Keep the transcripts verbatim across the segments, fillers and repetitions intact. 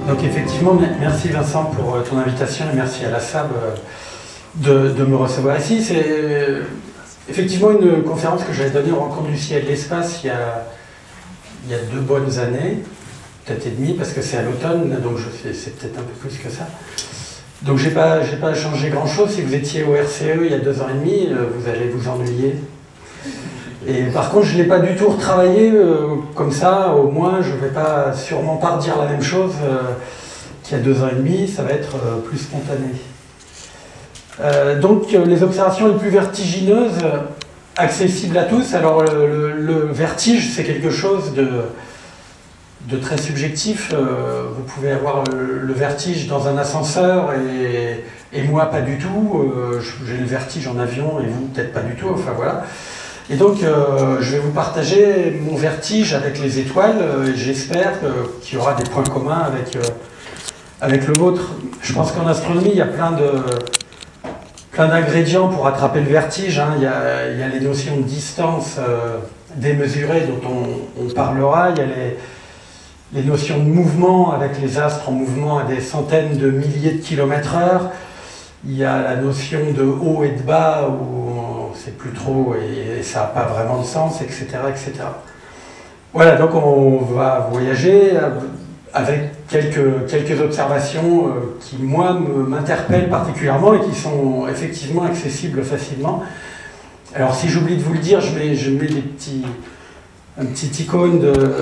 Donc effectivement, merci Vincent pour ton invitation et merci à la S A B de, de me recevoir ici. C'est effectivement une conférence que j'avais donnée aux Rencontres du ciel et de l'espace il y a, il y a deux bonnes années, peut-être et demi, parce que c'est à l'automne, donc c'est peut-être un peu plus que ça. Donc j'ai pas, j'ai pas changé grand-chose. Si vous étiez au R C E il y a deux ans et demi, vous allez vous ennuyer. Et par contre, je ne l'ai pas du tout retravaillé euh, comme ça, au moins je ne vais pas sûrement pas redire la même chose euh, qu'il y a deux ans et demi, ça va être euh, plus spontané. Euh, donc euh, les observations les plus vertigineuses, euh, accessibles à tous. Alors le, le, le vertige, c'est quelque chose de, de très subjectif. Euh, vous pouvez avoir le, le vertige dans un ascenseur et, et moi pas du tout. Euh, j'ai le vertige en avion et vous peut-être pas du tout, enfin voilà. Et donc, euh, je vais vous partager mon vertige avec les étoiles. Euh, J'espère euh, qu'il y aura des points communs avec, euh, avec le vôtre. Je pense qu'en astronomie, il y a plein de plein d'ingrédients pour attraper le vertige. Hein. Il y a, il y a les notions de distance euh, démesurée dont on, on parlera. Il y a les, les notions de mouvement avec les astres en mouvement à des centaines de milliers de kilomètres heure. Il y a la notion de haut et de bas où on ne sait plus trop et ça n'a pas vraiment de sens, et cetera, et cetera. Voilà, donc on va voyager avec quelques, quelques observations qui, moi, m'interpellent particulièrement et qui sont effectivement accessibles facilement. Alors, si j'oublie de vous le dire, je mets, je mets des petits, un petit icône de...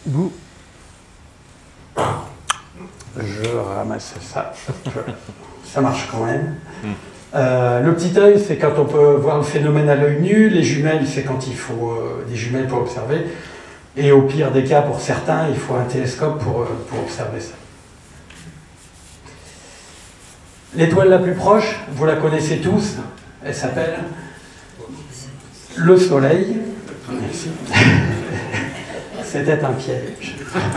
Je ramasse ça. Ça marche quand même. Euh, le petit œil, c'est quand on peut voir le phénomène à l'œil nu. Les jumelles, c'est quand il faut euh, des jumelles pour observer. Et au pire des cas, pour certains, il faut un télescope pour, euh, pour observer ça. L'étoile la plus proche, vous la connaissez tous. Elle s'appelle le Soleil. Merci. C'était un piège.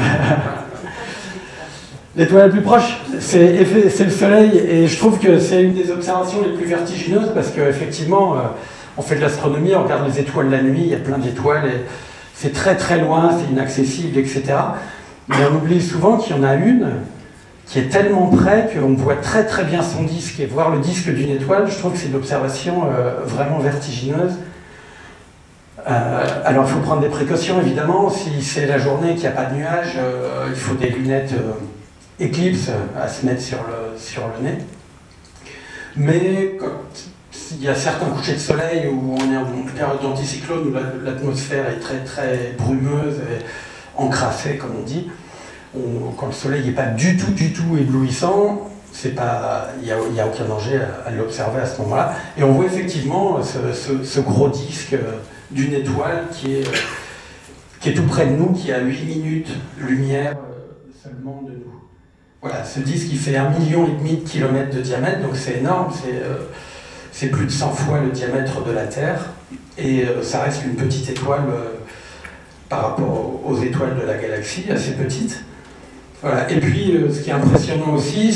L'étoile la plus proche, c'est le Soleil, et je trouve que c'est une des observations les plus vertigineuses parce qu'effectivement, euh, on fait de l'astronomie, on regarde les étoiles la nuit, il y a plein d'étoiles, et c'est très très loin, c'est inaccessible, et cetera. Mais on oublie souvent qu'il y en a une qui est tellement près qu'on voit très très bien son disque, et voir le disque d'une étoile, je trouve que c'est une observation euh, vraiment vertigineuse. Euh, alors il faut prendre des précautions évidemment, si c'est la journée qu'il n'y a pas de nuages, euh, il faut des lunettes euh, éclipse à se mettre sur le, sur le nez. Mais quand il y a certains couchers de soleil où on est en période d'anticyclone, où l'atmosphère est très très brumeuse et encrassée comme on dit, on, quand le soleil n'est pas du tout du tout éblouissant, c'est pas, il n'y a, a aucun danger à, à l'observer à ce moment-là. Et on voit effectivement ce, ce, ce gros disque d'une étoile qui est, qui est tout près de nous, qui a huit minutes lumière seulement de nous. Voilà, ce disque il fait un million et demi de kilomètres de diamètre, donc c'est énorme, c'est euh, plus de cent fois le diamètre de la Terre, et euh, ça reste une petite étoile euh, par rapport aux étoiles de la galaxie, assez petite. Voilà. Et puis, euh, ce qui est impressionnant aussi,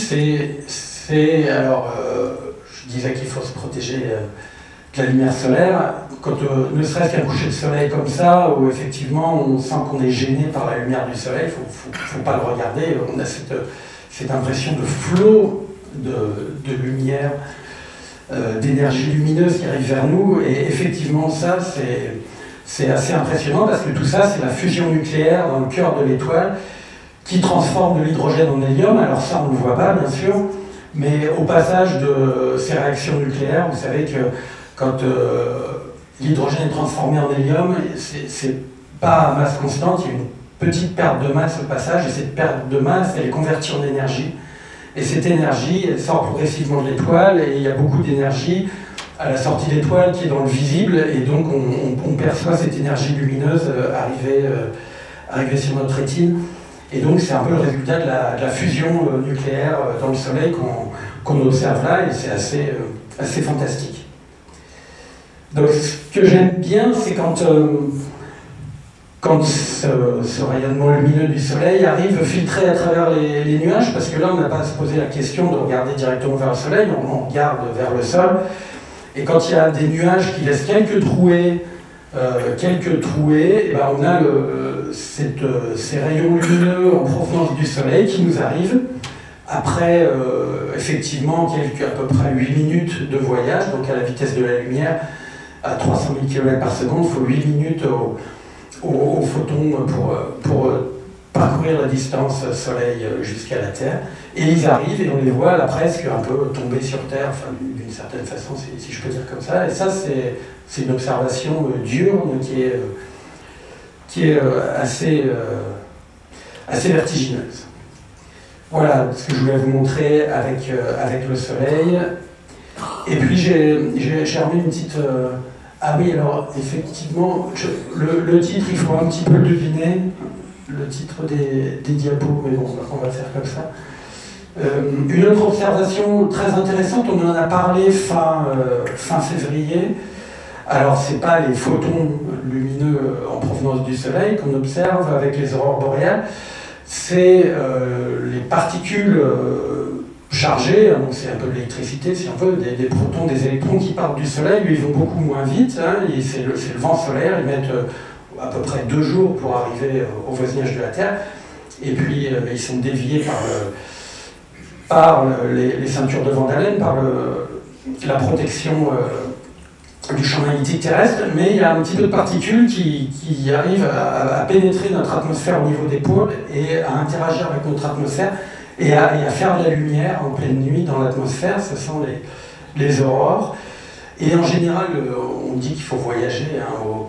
c'est, alors, euh, je disais qu'il faut se protéger euh, de la lumière solaire, quand euh, ne serait-ce qu'un coucher de soleil comme ça, où effectivement on sent qu'on est gêné par la lumière du soleil, il ne faut, faut pas le regarder, on a cette, cette impression de flot de, de lumière, euh, d'énergie lumineuse qui arrive vers nous, et effectivement ça c'est assez impressionnant parce que tout ça c'est la fusion nucléaire dans le cœur de l'étoile qui transforme de l'hydrogène en hélium. Alors ça on ne le voit pas bien sûr, mais au passage de ces réactions nucléaires, vous savez que quand euh, l'hydrogène est transformé en hélium, c'est pas à masse constante, il y a une petite perte de masse au passage, et cette perte de masse, elle est convertie en énergie. Et cette énergie, elle sort progressivement de l'étoile, et il y a beaucoup d'énergie à la sortie de l'étoile qui est dans le visible, et donc on, on, on perçoit cette énergie lumineuse euh, arriver, euh, arriver sur notre rétine. Et donc c'est un peu le résultat de la, de la fusion euh, nucléaire euh, dans le Soleil qu'on qu'on observe là, et c'est assez, euh, assez fantastique. Donc ce que j'aime bien, c'est quand, euh, quand ce, ce rayonnement lumineux du Soleil arrive filtré à travers les, les nuages, parce que là on n'a pas à se poser la question de regarder directement vers le Soleil, on, on regarde vers le sol, et quand il y a des nuages qui laissent quelques trouées, euh, quelques trouées, et ben on a le, cette, ces rayons lumineux en provenance du Soleil qui nous arrivent. Après, euh, effectivement, quelques, à peu près huit minutes de voyage, donc à la vitesse de la lumière, à trois cent mille kilomètres par seconde, il faut huit minutes au, au, au photon pour, pour parcourir la distance Soleil jusqu'à la Terre. Et ils arrivent et on les voit là presque un peu tomber sur Terre, enfin, d'une certaine façon, si, si je peux dire comme ça. Et ça, c'est une observation euh, diurne qui est, euh, qui est euh, assez, euh, assez vertigineuse. Voilà ce que je voulais vous montrer avec, euh, avec le Soleil. Et puis j'ai remis une petite... Euh... Ah oui, alors effectivement, je... le, le titre, il faut un petit peu le deviner, le titre des, des diapos, mais bon, on va faire comme ça. Euh, une autre observation très intéressante, on en a parlé fin, euh, fin février. Alors, ce n'est pas les photons lumineux en provenance du Soleil qu'on observe avec les aurores boréales, c'est euh, les particules euh, chargées, donc c'est un peu de l'électricité si on veut, des, des protons, des électrons qui partent du Soleil, lui, ils vont beaucoup moins vite, hein, c'est le, le vent solaire, ils mettent euh, à peu près deux jours pour arriver euh, au voisinage de la Terre, et puis euh, ils sont déviés par, le, par le, les, les ceintures de Van Allen, par le, la protection euh, du champ magnétique terrestre, mais il y a un petit peu de particules qui, qui arrivent à, à pénétrer notre atmosphère au niveau des pôles et à interagir avec notre atmosphère et à, et à faire de la lumière en pleine nuit dans l'atmosphère. Ce sont les, les aurores. Et en général, on dit qu'il faut voyager hein, au,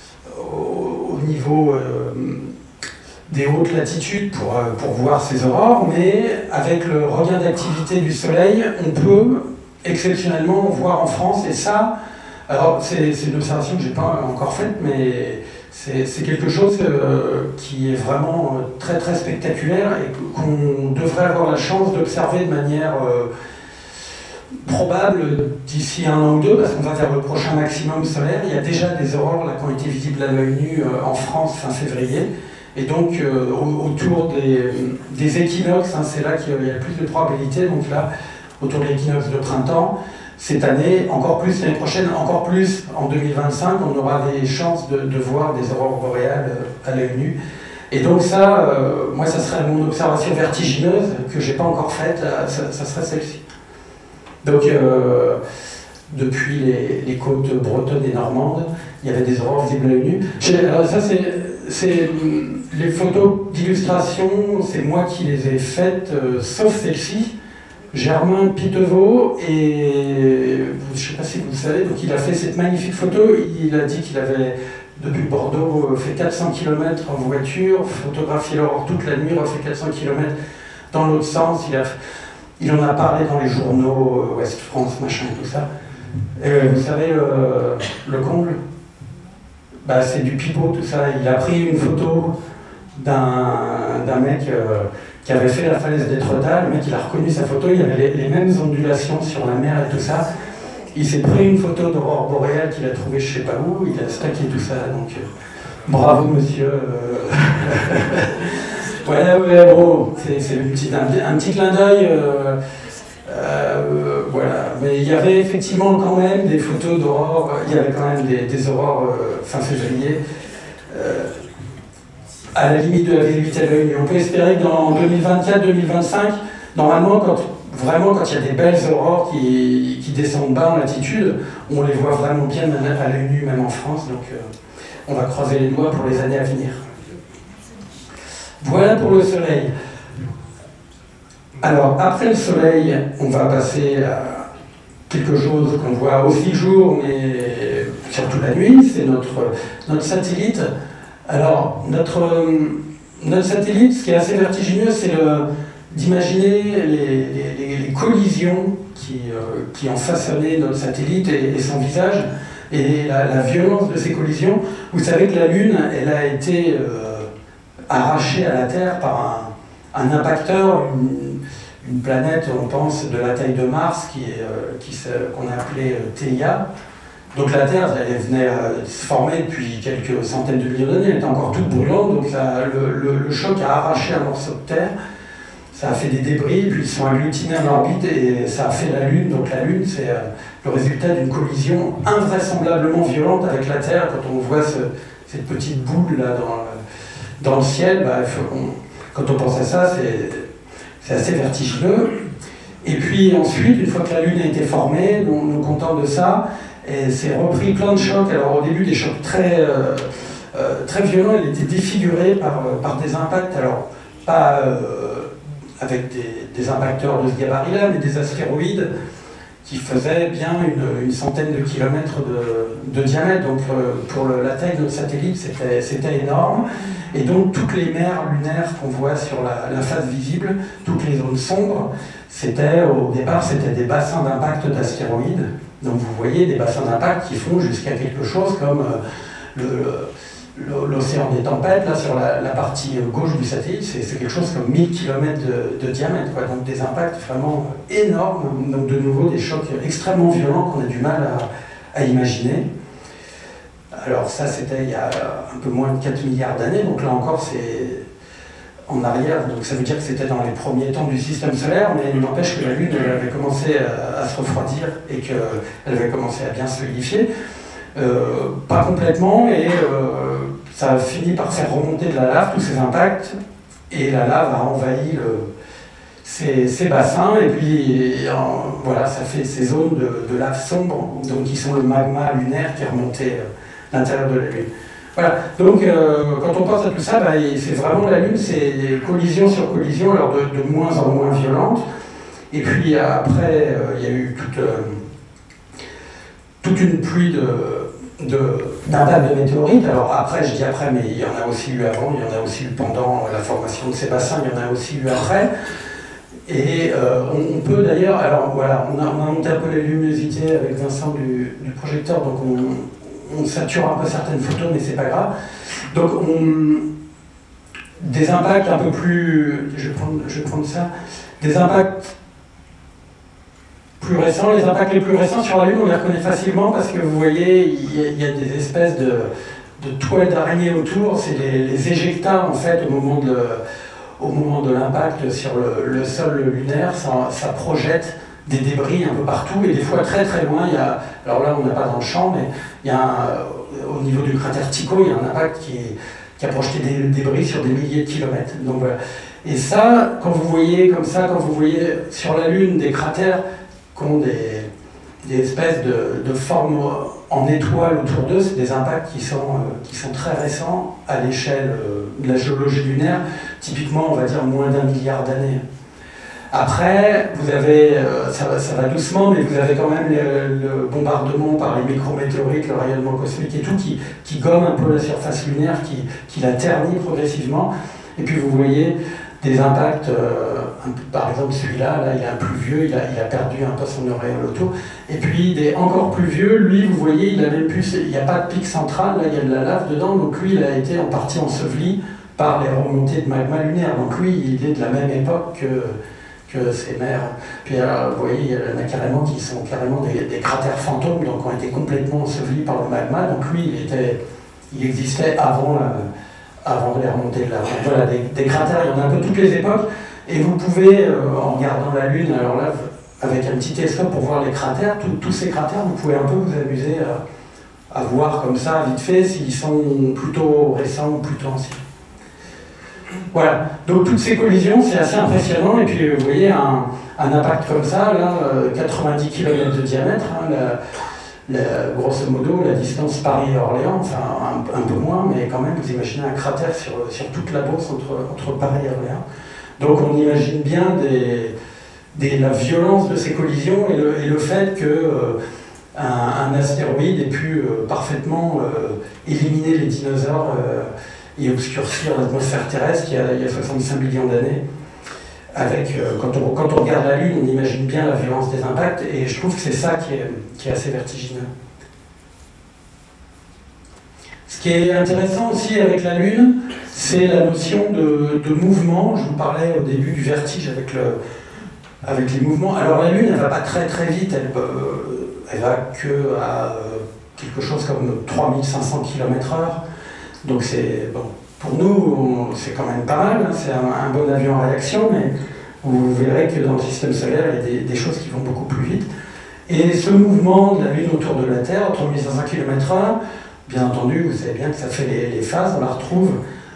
au, au niveau euh, des hautes latitudes pour, pour voir ces aurores, mais avec le regain d'activité du Soleil, on peut exceptionnellement voir en France, et ça, alors c'est une observation que je n'ai pas encore faite, mais c'est quelque chose euh, qui est vraiment très très spectaculaire et qu'on devrait avoir la chance d'observer de manière euh, probable d'ici un an ou deux, parce qu'on va vers le prochain maximum solaire. Il y a déjà des aurores là, qui ont été visibles à l'œil nu euh, en France fin février, et donc euh, autour des, des équinoxes, hein, c'est là qu'il y a le plus de probabilité, donc là, autour de l'équinoxe de printemps, cette année, encore plus l'année prochaine, encore plus en deux mille vingt-cinq, on aura des chances de, de voir des aurores boréales à l'œil nu. Et donc ça, euh, moi, ça serait mon observation vertigineuse que je n'ai pas encore faite, ça, ça serait celle-ci. Donc, euh, depuis les, les côtes bretonnes et normandes, il y avait des aurores visibles à l'œil nu. Alors ça, c'est les photos d'illustration, c'est moi qui les ai faites, euh, sauf celle-ci. Germain Pitevaux, et je ne sais pas si vous le savez, donc il a fait cette magnifique photo. Il a dit qu'il avait, depuis Bordeaux, fait quatre cents kilomètres en voiture, photographié l'aurore toute la nuit, refait quatre cents kilomètres dans l'autre sens. Il, a, il en a parlé dans les journaux, Ouest France, machin et tout ça. Et vous savez, le, le comble, bah, c'est du pipeau, tout ça. Il a pris une photo d'un mec euh, qui avait fait la falaise d'Étretat. Le mec, il a reconnu sa photo, il y avait les, les mêmes ondulations sur la mer et tout ça. Il s'est pris une photo d'aurore boréale qu'il a trouvée je sais pas où, il a stacké tout ça, donc euh, bravo monsieur. Euh... ouais, ouais, bon, c'est un, un petit clin d'œil. Euh, euh, voilà, mais il y avait effectivement quand même des photos d'aurore, il y avait quand même des, des aurores euh, fin février. Euh, à la limite de la visibilité à l'œil nu. On peut espérer que dans deux mille vingt-quatre deux mille vingt-cinq, normalement, quand, vraiment, quand il y a des belles aurores qui, qui descendent bas en latitude, on les voit vraiment bien à l'œil nu, même en France. Donc, euh, on va croiser les doigts pour les années à venir. Voilà pour le Soleil. Alors, après le Soleil, on va passer à quelque chose qu'on voit aussi le jour, mais surtout la nuit, c'est notre, notre satellite. Alors, notre, notre satellite, ce qui est assez vertigineux, c'est d'imaginer les, les, les collisions qui, euh, qui ont façonné notre satellite et, et son visage, et la, la violence de ces collisions. Vous savez que la Lune, elle a été euh, arrachée à la Terre par un, un impacteur, une, une planète, on pense, de la taille de Mars, qui est, euh, qui, qu'on a appelé euh, Theia. Donc la Terre, elle venait à se former depuis quelques centaines de millions d'années, elle était encore toute brûlante, donc ça, le, le, le choc a arraché un morceau de Terre, ça a fait des débris, puis ils sont agglutinés en orbite et ça a fait la Lune. Donc la Lune, c'est le résultat d'une collision invraisemblablement violente avec la Terre. Quand on voit ce, cette petite boule là dans, dans le ciel, bah, faut qu'on, quand on pense à ça, c'est assez vertigineux. Et puis ensuite, une fois que la Lune a été formée, on nous contente de ça, et c'est repris plein de chocs. Alors au début, des chocs très, euh, euh, très violents, il était défiguré par, par des impacts, alors pas euh, avec des, des impacteurs de ce gabarit-là, mais des astéroïdes qui faisaient bien une, une centaine de kilomètres de, de diamètre. Donc euh, pour le, la taille de notre satellite, c'était énorme. Et donc toutes les mers lunaires qu'on voit sur la, la face visible, toutes les zones sombres, c'était au départ c'était des bassins d'impact d'astéroïdes. Donc vous voyez des bassins d'impact qui font jusqu'à quelque chose comme euh, l'océan des tempêtes, là sur la, la partie gauche du satellite, c'est quelque chose comme mille kilomètres de, de diamètre, quoi. Donc des impacts vraiment énormes, donc de nouveau des chocs extrêmement violents qu'on a du mal à, à imaginer. Alors ça c'était il y a un peu moins de quatre milliards d'années, donc là encore c'est en arrière, donc ça veut dire que c'était dans les premiers temps du système solaire, mais il n'empêche que la Lune elle avait commencé à, à se refroidir et qu'elle avait commencé à bien se solidifier. Euh, pas complètement, et euh, ça a fini par faire remonter de la lave, tous ces impacts, et la lave a envahi le, ces, ces bassins, et puis et, en, voilà, ça fait ces zones de, de lave sombre, donc qui sont le magma lunaire qui est remonté à l'intérieur de la Lune. Voilà, donc euh, quand on pense à tout ça, bah, c'est vraiment la Lune, c'est collision sur collision, alors de, de moins en moins violente, et puis après, euh, il y a eu toute... Euh, toute une pluie d'impacts de, de, de météorites. Alors après, je dis après, mais il y en a aussi eu avant, il y en a aussi eu pendant la formation de ces bassins, il y en a aussi eu après. Et euh, on, on peut d'ailleurs, alors voilà, on a, on a monté un peu la luminosité avec Vincent du, du projecteur, donc on, on sature un peu certaines photos, mais c'est pas grave. Donc on, des impacts un peu plus, je vais prendre, je vais prendre ça, des impacts plus récents, les impacts les plus récents sur la Lune, on les reconnaît facilement parce que vous voyez, il y a, il y a des espèces de, de toiles d'araignée autour, c'est les, les éjectats en fait au moment de, au moment de l'impact sur le, le sol lunaire, ça, ça projette des débris un peu partout et des fois très très loin. Il y a, alors là on n'a pas dans le champ, mais il y a un, au niveau du cratère Tycho, il y a un impact qui, qui a projeté des débris sur des milliers de kilomètres. Donc voilà. Et ça, quand vous voyez comme ça, quand vous voyez sur la Lune des cratères qui ont des, des espèces de, de formes en étoiles autour d'eux, c'est des impacts qui sont, euh, qui sont très récents à l'échelle euh, de la géologie lunaire, typiquement on va dire moins d'un milliard d'années. Après, vous avez, euh, ça, va, ça va doucement, mais vous avez quand même le, le bombardement par les micrométéorites, le rayonnement cosmique et tout, qui, qui gomme un peu la surface lunaire, qui, qui la ternit progressivement. Et puis vous voyez des impacts, euh, un peu, par exemple celui-là, là il est un plus vieux, il a, il a perdu un peu son auréole autour. Et puis des encore plus vieux, lui vous voyez, il a même plus, il n'y a pas de pic central, là il y a de la lave dedans, donc lui il a été en partie enseveli par les remontées de magma lunaire. Donc lui il est de la même époque que, que ces mers. Puis alors, vous voyez, il y en a carrément qui sont carrément des, des cratères fantômes, donc ont été complètement ensevelis par le magma. Donc lui il, était, il existait avant la, avant les remontées de la... Voilà, des, des cratères, il y en a un peu toutes les époques, et vous pouvez, euh, en regardant la Lune, alors là, avec un petit télescope pour voir les cratères, tous ces cratères, vous pouvez un peu vous amuser à, à voir comme ça, vite fait, s'ils sont plutôt récents ou plutôt anciens. Voilà, donc toutes ces collisions, c'est assez impressionnant, et puis vous voyez, un, un impact comme ça, là, quatre-vingt-dix kilomètres de diamètre, hein, la, La, grosso modo, la distance Paris-Orléans, enfin un, un peu moins, mais quand même, vous imaginez un cratère sur, sur toute la Beauce entre, entre Paris et Orléans. Donc on imagine bien des, des, la violence de ces collisions et le, et le fait que euh, un, un astéroïde ait pu euh, parfaitement euh, éliminer les dinosaures euh, et obscurcir l'atmosphère terrestre il y a, il y a soixante-cinq millions d'années. Avec, euh, quand, on, quand on regarde la Lune, on imagine bien la violence des impacts, et je trouve que c'est ça qui est, qui est assez vertigineux. Ce qui est intéressant aussi avec la Lune, c'est la notion de, de mouvement. Je vous parlais au début du vertige avec, le, avec les mouvements. Alors la Lune, elle ne va pas très très vite, elle, euh, elle va que à euh, quelque chose comme trois mille cinq cents kilomètres heure. Donc c'est... bon. Pour nous, c'est quand même pas mal, hein, c'est un, un bon avion en réaction, mais vous verrez que dans le système solaire, il y a des, des choses qui vont beaucoup plus vite. Et ce mouvement de la Lune autour de la Terre, trois mille cinq cents kilomètres heure, bien entendu, vous savez bien que ça fait les, les phases, on la retrouve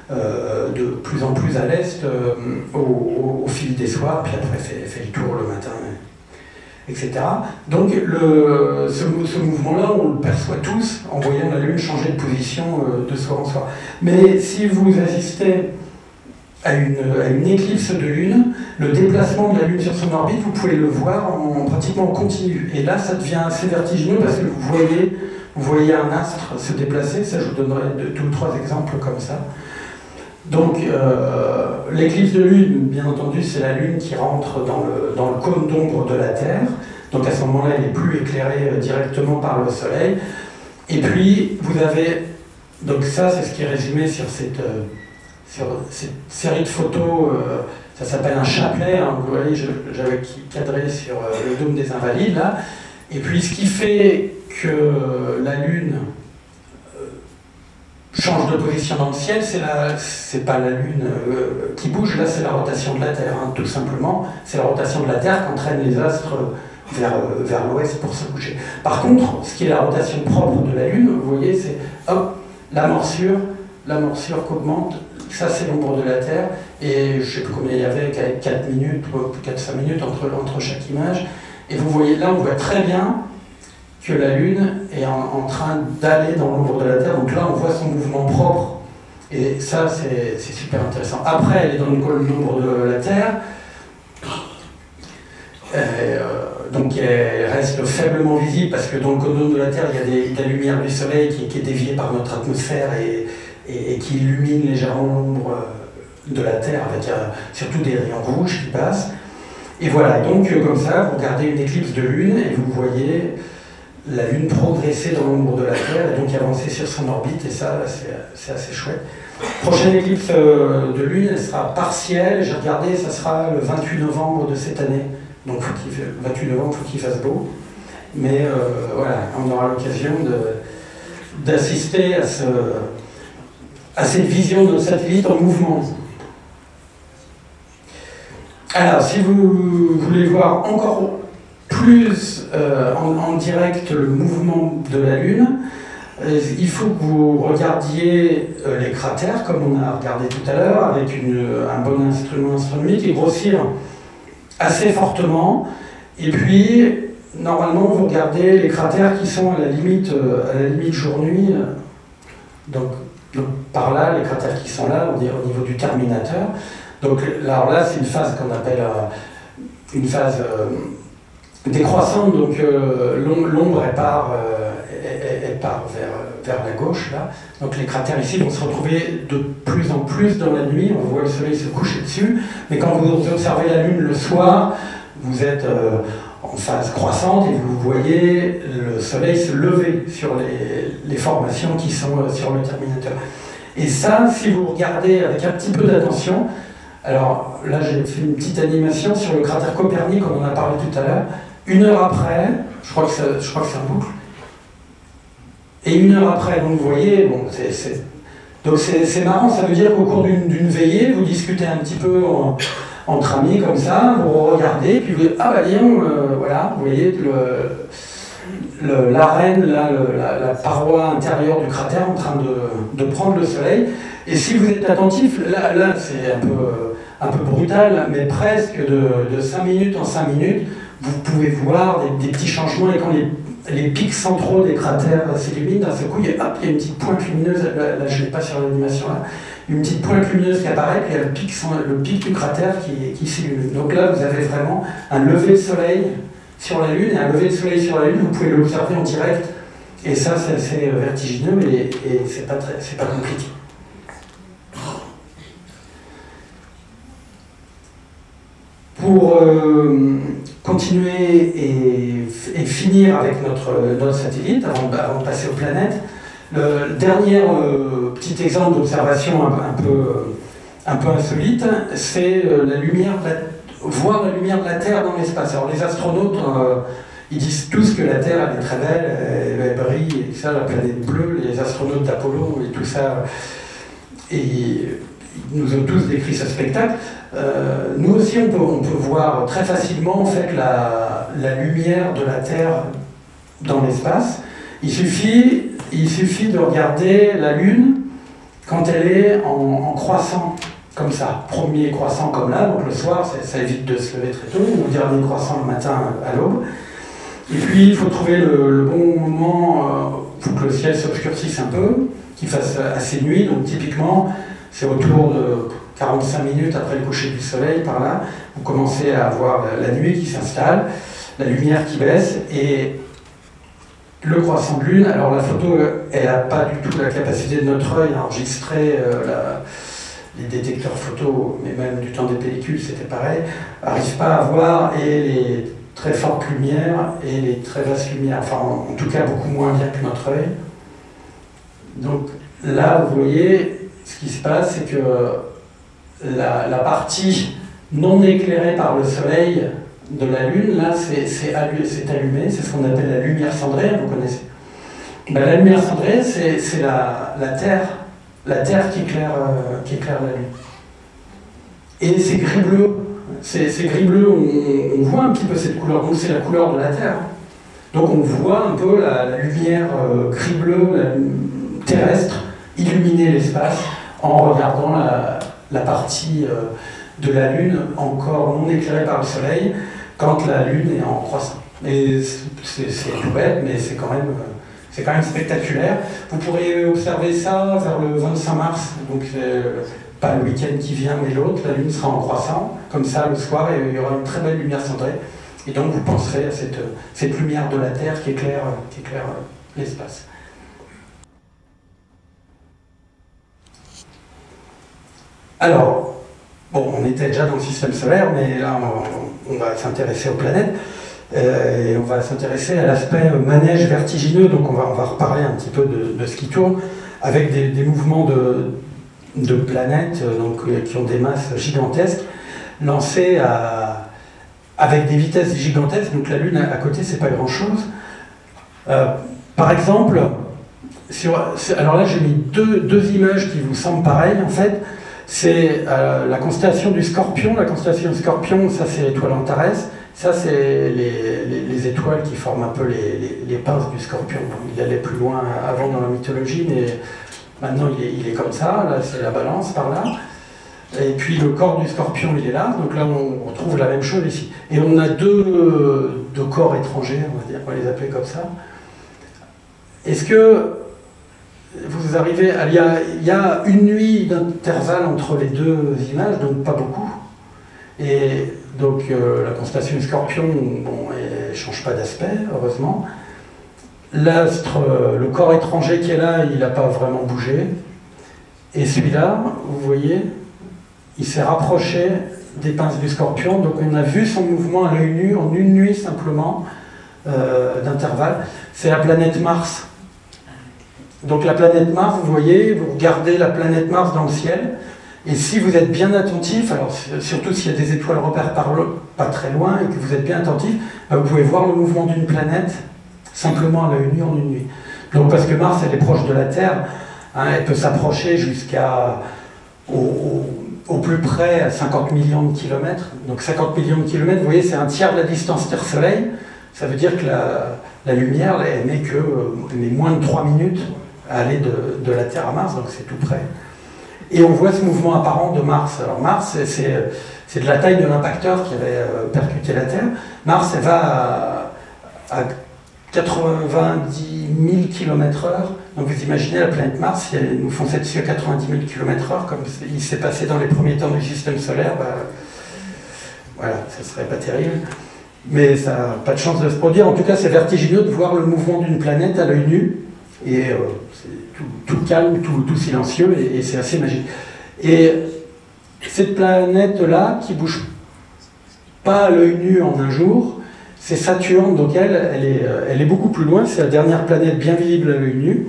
euh, de plus en plus à l'est euh, au, au, au fil des soirs, puis après fait, fait le tour le matin, et cetera. Donc le, ce, ce mouvement-là, on le perçoit tous en voyant la Lune changer de position euh, de soir en soir. Mais si vous assistez à une, à une éclipse de Lune, le déplacement de la Lune sur son orbite, vous pouvez le voir en, pratiquement en continu. Et là, ça devient assez vertigineux parce que vous voyez, vous voyez un astre se déplacer. Ça, je vous donnerai deux, deux ou trois exemples comme ça. Donc, euh, l'éclipse de Lune, bien entendu, c'est la Lune qui rentre dans le, dans le cône d'ombre de la Terre. Donc, à ce moment-là, elle n'est plus éclairée euh, directement par le Soleil. Et puis, vous avez... Donc ça, c'est ce qui est résumé sur cette... Euh, sur cette série de photos, euh, ça s'appelle un chapelet, hein, vous voyez, j'avais cadré sur euh, le dôme des Invalides, là. Et puis ce qui fait que la Lune euh, change de position dans le ciel, c'est pas la Lune euh, qui bouge, là c'est la rotation de la Terre, hein, tout simplement. C'est la rotation de la Terre qui entraîne les astres vers, euh, vers l'ouest pour se bouger. Par contre, ce qui est la rotation propre de la Lune, vous voyez, c'est hop, la morsure, la morsure qu'augmente. Ça, c'est l'ombre de la Terre, et je ne sais plus combien il y avait, quatre minutes, quatre cinq minutes entre, entre chaque image. Et vous voyez, là, on voit très bien que la Lune est en, en train d'aller dans l'ombre de la Terre. Donc là, on voit son mouvement propre. Et ça, c'est super intéressant. Après, elle est dans l'ombre de la Terre. Et, euh, donc elle reste faiblement visible, parce que dans le cône de la Terre, il y a des, de la lumière du Soleil qui, qui est déviée par notre atmosphère et Et, et qui illumine légèrement l'ombre de la Terre, avec euh, surtout des rayons rouges qui passent. Et voilà, donc euh, comme ça, vous regardez une éclipse de Lune et vous voyez la Lune progresser dans l'ombre de la Terre et donc avancer sur son orbite, et ça, c'est assez chouette. Prochaine éclipse euh, de Lune, elle sera partielle, j'ai regardé, ça sera le vingt-huit novembre de cette année. Donc le vingt-huit novembre, il faut qu'il fasse beau. Mais euh, voilà, on aura l'occasion d'assister à ce... à cette vision de satellite en mouvement. Alors, si vous voulez voir encore plus euh, en, en direct le mouvement de la Lune, euh, il faut que vous regardiez euh, les cratères, comme on a regardé tout à l'heure, avec une, un bon instrument astronomique, et grossir assez fortement. Et puis, normalement, vous regardez les cratères qui sont à la limite, euh, à la limite jour-nuit. Donc, Donc, par là, les cratères qui sont là, on dirait au niveau du terminateur. Donc alors là, c'est une phase qu'on appelle euh, une phase euh, décroissante. Donc euh, l'ombre, elle part, euh, elle, elle part vers, vers la gauche, là. Donc les cratères ici vont se retrouver de plus en plus dans la nuit. On voit le soleil se coucher dessus. Mais quand vous observez la Lune le soir, vous êtes euh, en phase croissante et vous voyez le soleil se lever sur les, les formations qui sont sur le terminateur. Et ça, si vous regardez avec un petit peu d'attention, alors là j'ai fait une petite animation sur le cratère Copernic, comme on en a parlé tout à l'heure, une heure après, je crois que c'est un boucle, et une heure après, donc vous voyez, bon, c'est... Donc c'est marrant, ça veut dire qu'au cours d'une veillée, vous discutez un petit peu en, entre amis comme ça, vous regardez, puis vous dites, ah bah tiens, euh, voilà, vous voyez l'arène, la, la, la paroi intérieure du cratère en train de, de prendre le soleil. Et si vous êtes attentif, là, là c'est un peu, un peu brutal, mais presque de, de cinq minutes en cinq minutes, vous pouvez voir des, des petits changements, et quand les les pics centraux des cratères s'illuminent, d'un seul coup, il y, a, hop, il y a une petite pointe lumineuse, là, là je ne l'ai pas sur l'animation, là, une petite pointe lumineuse qui apparaît, et il y a le pic, le pic du cratère qui, qui s'illumine. Donc là, vous avez vraiment un lever de soleil sur la Lune, et un lever de soleil sur la Lune, vous pouvez l'observer en direct, et ça, c'est assez vertigineux, mais et c'est pas, très, c'est pas compliqué. Pour euh, continuer et, et finir avec notre, notre satellite, avant, avant de passer aux planètes, le dernier euh, petit exemple d'observation un, un, peu, un peu insolite, c'est euh, la lumière, la, voir la lumière de la Terre dans l'espace. Alors les astronautes, euh, ils disent tous que la Terre elle est très belle, elle, elle brille, et ça, la planète bleue, les astronautes d'Apollo et tout ça, et ils nous ont tous décrit ce spectacle. Euh, nous aussi, on peut, on peut voir très facilement en fait, la, la lumière de la Terre dans l'espace. Il suffit, il suffit de regarder la Lune quand elle est en, en croissant, comme ça, premier croissant comme là, donc le soir, ça évite de se lever très tôt, ou dernier croissant le matin à l'aube. Et puis, il faut trouver le, le bon moment pour que le ciel s'obscurcisse un peu, qu'il fasse assez nuit, donc typiquement, c'est autour de quarante-cinq minutes après le coucher du soleil, par là, vous commencez à avoir la nuit qui s'installe, la lumière qui baisse, et le croissant de lune, alors la photo, elle n'a pas du tout la capacité de notre œil à enregistrer euh, la, les détecteurs photo, mais même du temps des pellicules, c'était pareil, n'arrivent pas à voir et les très fortes lumières et les très basses lumières, enfin en, en tout cas beaucoup moins bien que notre œil. Donc là, vous voyez, ce qui se passe, c'est que la, la partie non éclairée par le soleil de la Lune, là, c'est allumé, c'est ce qu'on appelle la lumière cendrée, vous connaissez. Ben, la lumière cendrée, c'est la, la Terre, la Terre qui éclaire, euh, qui éclaire la Lune. Et c'est gris-bleu, c'est gris-bleu, on, on voit un petit peu cette couleur, donc c'est la couleur de la Terre. Donc on voit un peu la, la lumière euh, gris-bleu terrestre illuminer l'espace en regardant la, la partie euh, de la Lune encore non éclairée par le Soleil quand la Lune est en croissant. Et c'est tout bête, mais c'est quand même... Euh, C'est quand même spectaculaire. Vous pourrez observer ça vers le vingt-cinq mars, donc euh, pas le week-end qui vient, mais l'autre. La Lune sera en croissant, comme ça le soir, et il y aura une très belle lumière cendrée. Et donc vous penserez à cette, cette lumière de la Terre qui éclaire, qui éclaire l'espace. Alors, bon, on était déjà dans le système solaire, mais là on, on va s'intéresser aux planètes. Euh, et on va s'intéresser à l'aspect manège vertigineux, donc on va, on va reparler un petit peu de, de ce qui tourne, avec des, des mouvements de, de planètes donc, qui ont des masses gigantesques, lancées à, avec des vitesses gigantesques, donc la Lune à côté c'est pas grand chose. Euh, par exemple, sur, alors là j'ai mis deux, deux images qui vous semblent pareilles en fait. C'est euh, la constellation du Scorpion. La constellation du Scorpion, ça c'est l'étoile Antares. Ça, c'est les, les, les étoiles qui forment un peu les, les, les pinces du Scorpion. Il allait plus loin avant dans la mythologie, mais maintenant il est, il est comme ça. Là, c'est la balance par là. Et puis le corps du Scorpion, il est là. Donc là, on retrouve la même chose ici. Et on a deux, deux corps étrangers, on va dire, on va les appeler comme ça. Est-ce que vous arrivez à... Il y a, il y a une nuit d'intervalle entre les deux images, donc pas beaucoup. Et donc euh, la constellation du Scorpion, bon, elle ne change pas d'aspect, heureusement. L'astre, euh, le corps étranger qui est là, il n'a pas vraiment bougé. Et celui-là, vous voyez, il s'est rapproché des pinces du Scorpion, donc on a vu son mouvement à l'œil nu, en une nuit simplement, euh, d'intervalle. C'est la planète Mars. Donc la planète Mars, vous voyez, vous regardez la planète Mars dans le ciel, et si vous êtes bien attentif, alors surtout s'il y a des étoiles repères par là, pas très loin, et que vous êtes bien attentif, ben vous pouvez voir le mouvement d'une planète simplement à l'œil nu en une nuit. Donc parce que Mars, elle est proche de la Terre, hein, elle peut s'approcher jusqu'à au, au, au plus près à cinquante millions de kilomètres. Donc cinquante millions de kilomètres, vous voyez, c'est un tiers de la distance Terre-Soleil. Ça veut dire que la, la lumière, elle met que elle met moins de trois minutes à aller de, de la Terre à Mars, donc c'est tout près. Et on voit ce mouvement apparent de Mars. Alors Mars, c'est de la taille de l'impacteur qui avait percuté la Terre. Mars, elle va à, à quatre-vingt-dix mille kilomètres heure. Donc vous imaginez la planète Mars, si elle nous fonçait dessus à quatre-vingt-dix mille kilomètres heure, comme il s'est passé dans les premiers temps du système solaire, bah, voilà, ça serait pas terrible. Mais ça n'a pas de chance de se produire. En tout cas, c'est vertigineux de voir le mouvement d'une planète à l'œil nu. Et euh, c'est tout, tout calme, tout, tout silencieux, et, et c'est assez magique. Et cette planète-là, qui bouge pas à l'œil nu en un jour, c'est Saturne, donc elle, elle est, elle est beaucoup plus loin, c'est la dernière planète bien visible à l'œil nu.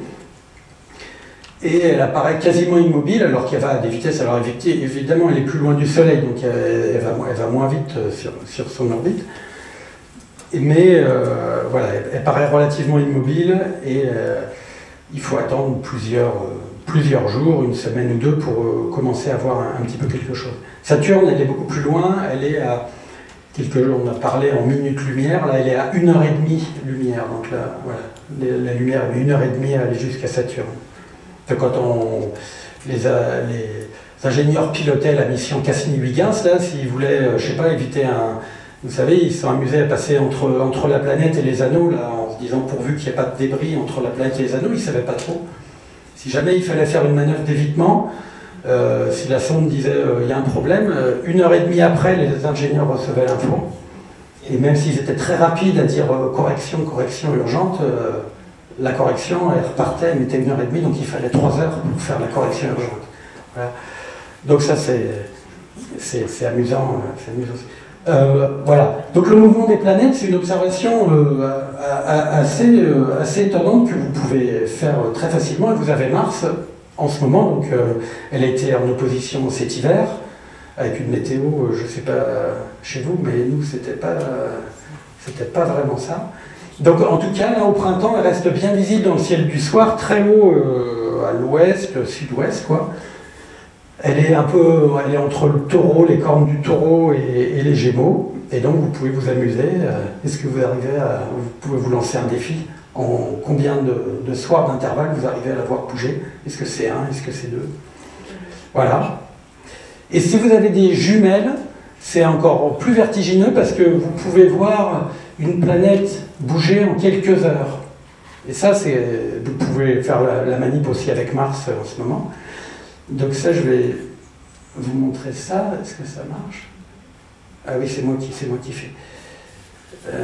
Et elle apparaît quasiment immobile, alors qu'elle va à des vitesses, alors évidemment elle est plus loin du Soleil, donc elle, elle, va, elle va moins vite sur, sur son orbite. Mais euh, voilà, elle, elle paraît relativement immobile, et euh, il faut attendre plusieurs, euh, plusieurs jours, une semaine ou deux, pour euh, commencer à voir un, un petit peu quelque chose. Saturne, elle est beaucoup plus loin, elle est à quelques jours, on a parlé en minutes-lumière, là elle est à une heure et demie lumière, donc là, voilà, la lumière met une heure et demie à aller jusqu'à Saturne. Enfin, quand on, les, les ingénieurs pilotaient la mission Cassini-Huygens, là, s'ils voulaient, euh, je sais pas, éviter un... Vous savez, ils se sont amusés à passer entre, entre la planète et les anneaux, là, en se disant pourvu qu'il n'y ait pas de débris entre la planète et les anneaux, ils ne savaient pas trop. Si jamais il fallait faire une manœuvre d'évitement, euh, si la sonde disait euh, il y a un problème, euh, une heure et demie après, les ingénieurs recevaient l'info. Et même s'ils étaient très rapides à dire euh, correction, correction urgente, euh, la correction, elle repartait, elle mettait une heure et demie, donc il fallait trois heures pour faire la correction urgente. Voilà. Donc ça, c'est amusant. C'est amusant. Euh, voilà. Donc le mouvement des planètes, c'est une observation euh, assez, euh, assez étonnante que vous pouvez faire très facilement. Et vous avez Mars en ce moment, donc euh, elle a été en opposition cet hiver, avec une météo, euh, je ne sais pas chez vous, mais nous, c'était pas, euh, c'était pas vraiment ça. Donc en tout cas, là au printemps, elle reste bien visible dans le ciel du soir, très haut euh, à l'ouest, sud-ouest, quoi. Elle est un peu, elle est entre le taureau, les cornes du taureau et, et les gémeaux, et donc vous pouvez vous amuser. Est-ce que vous arrivez à, vous pouvez vous lancer un défi en combien de, de soirs d'intervalle vous arrivez à la voir bouger? Est-ce que c'est un, est-ce que c'est deux? Voilà. Et si vous avez des jumelles, c'est encore plus vertigineux parce que vous pouvez voir une planète bouger en quelques heures. Et ça, c'est, vous pouvez faire la, la manip aussi avec Mars en ce moment. Donc ça, je vais vous montrer ça. Est-ce que ça marche? Ah oui, c'est moi qui, c'est moi qui fais. Euh,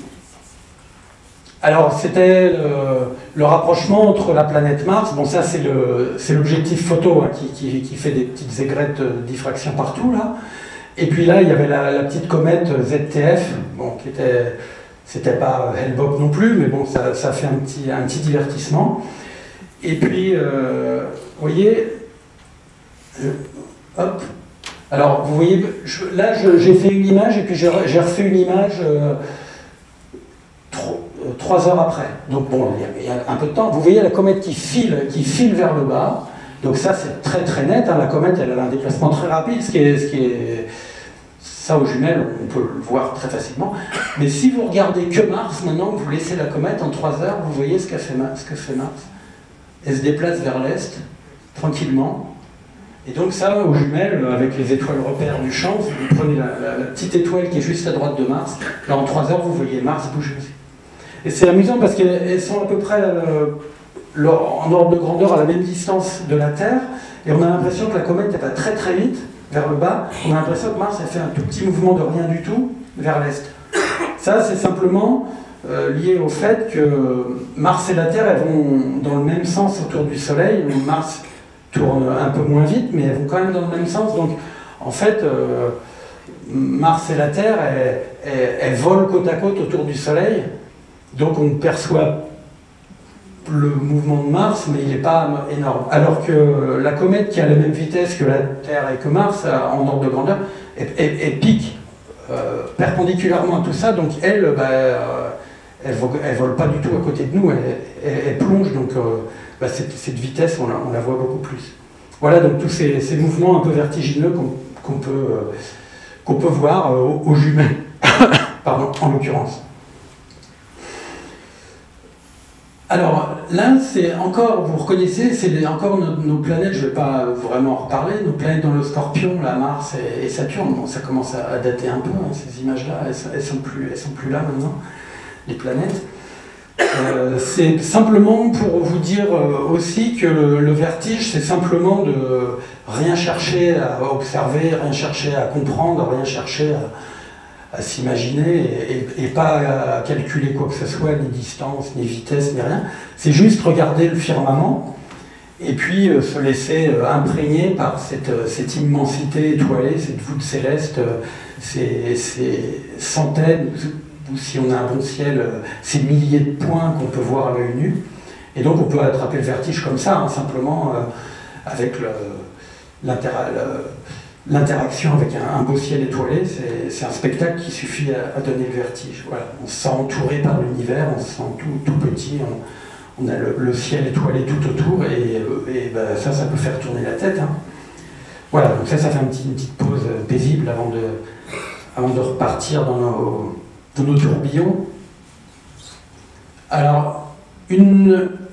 alors, c'était le, le rapprochement entre la planète Mars. Bon, ça, c'est l'objectif photo hein, qui, qui, qui fait des petites aigrettes de diffraction partout, là. Et puis là, il y avait la, la petite comète Z T F, bon, qui était... C'était pas Hale-Bopp non plus, mais bon, ça, ça fait un petit, un petit divertissement. Et puis, euh, vous voyez... Je, hop. Alors, vous voyez, je, là, j'ai fait une image et puis j'ai refait une image euh, trois, euh, trois heures après. Donc, bon, il y, y a un peu de temps. Vous voyez la comète qui file, qui file vers le bas. Donc, ça, c'est très très net. Hein. La comète, elle a un déplacement très rapide, ce qui est, ce qui est. Ça, aux jumelles, on peut le voir très facilement. Mais si vous regardez que Mars, maintenant, vous laissez la comète en trois heures, vous voyez ce qu'a fait, ce que fait Mars. Elle se déplace vers l'est, tranquillement. Et donc ça, aux jumelles, avec les étoiles repères du champ, vous prenez la, la, la petite étoile qui est juste à droite de Mars, là en trois heures, vous voyez Mars bouger aussi. Et c'est amusant parce qu'elles sont à peu près euh, en ordre de grandeur à la même distance de la Terre, et on a l'impression que la comète elle va très très vite vers le bas, on a l'impression que Mars elle fait un tout petit mouvement de rien du tout vers l'est. Ça, c'est simplement euh, lié au fait que Mars et la Terre, elles vont dans le même sens autour du Soleil. Mars tourne un peu moins vite, mais elles vont quand même dans le même sens. Donc, en fait, euh, Mars et la Terre, elles, elles, elles volent côte à côte autour du Soleil. Donc, on perçoit le mouvement de Mars, mais il n'est pas énorme. Alors que la comète, qui a la même vitesse que la Terre et que Mars, en ordre de grandeur, elle, elle, elle pique euh, perpendiculairement à tout ça. Donc, elle, bah, elle ne vole pas du tout à côté de nous. Elle, elle, elle plonge, donc... Euh, Bah, cette, cette vitesse, on la, on la voit beaucoup plus. Voilà donc tous ces, ces mouvements un peu vertigineux qu'on qu'on peut, euh, qu'on peut voir euh, aux, aux jumelles, pardon, en l'occurrence. Alors là, c'est encore, vous reconnaissez, c'est encore nos, nos planètes, je ne vais pas vraiment en reparler, nos planètes dans le Scorpion, la Mars et, et Saturne, bon, ça commence à, à dater un peu, hein, ces images-là, elles, elles sont plus, elles sont plus là maintenant, les planètes. Euh, c'est simplement pour vous dire euh, aussi que le, le vertige, c'est simplement de rien chercher à observer, rien chercher à comprendre, rien chercher à, à s'imaginer et, et, et pas à calculer quoi que ce soit, ni distance, ni vitesse, ni rien. C'est juste regarder le firmament et puis euh, se laisser euh, imprégner par cette, euh, cette immensité étoilée, cette voûte céleste, euh, ces, ces centaines, ou si on a un bon ciel, ces milliers de points qu'on peut voir à l'œil nu. Et donc on peut attraper le vertige comme ça, hein, simplement euh, avec l'interaction avec un, un beau ciel étoilé. C'est un spectacle qui suffit à, à donner le vertige. Voilà. On se sent entouré par l'univers, on se sent tout, tout petit, on, on a le, le ciel étoilé tout autour, et, et ben, ça, ça peut faire tourner la tête. Hein. Voilà, donc ça, ça fait un petit, une petite pause paisible avant de, avant de repartir dans nos... de nos tourbillons. Alors, une,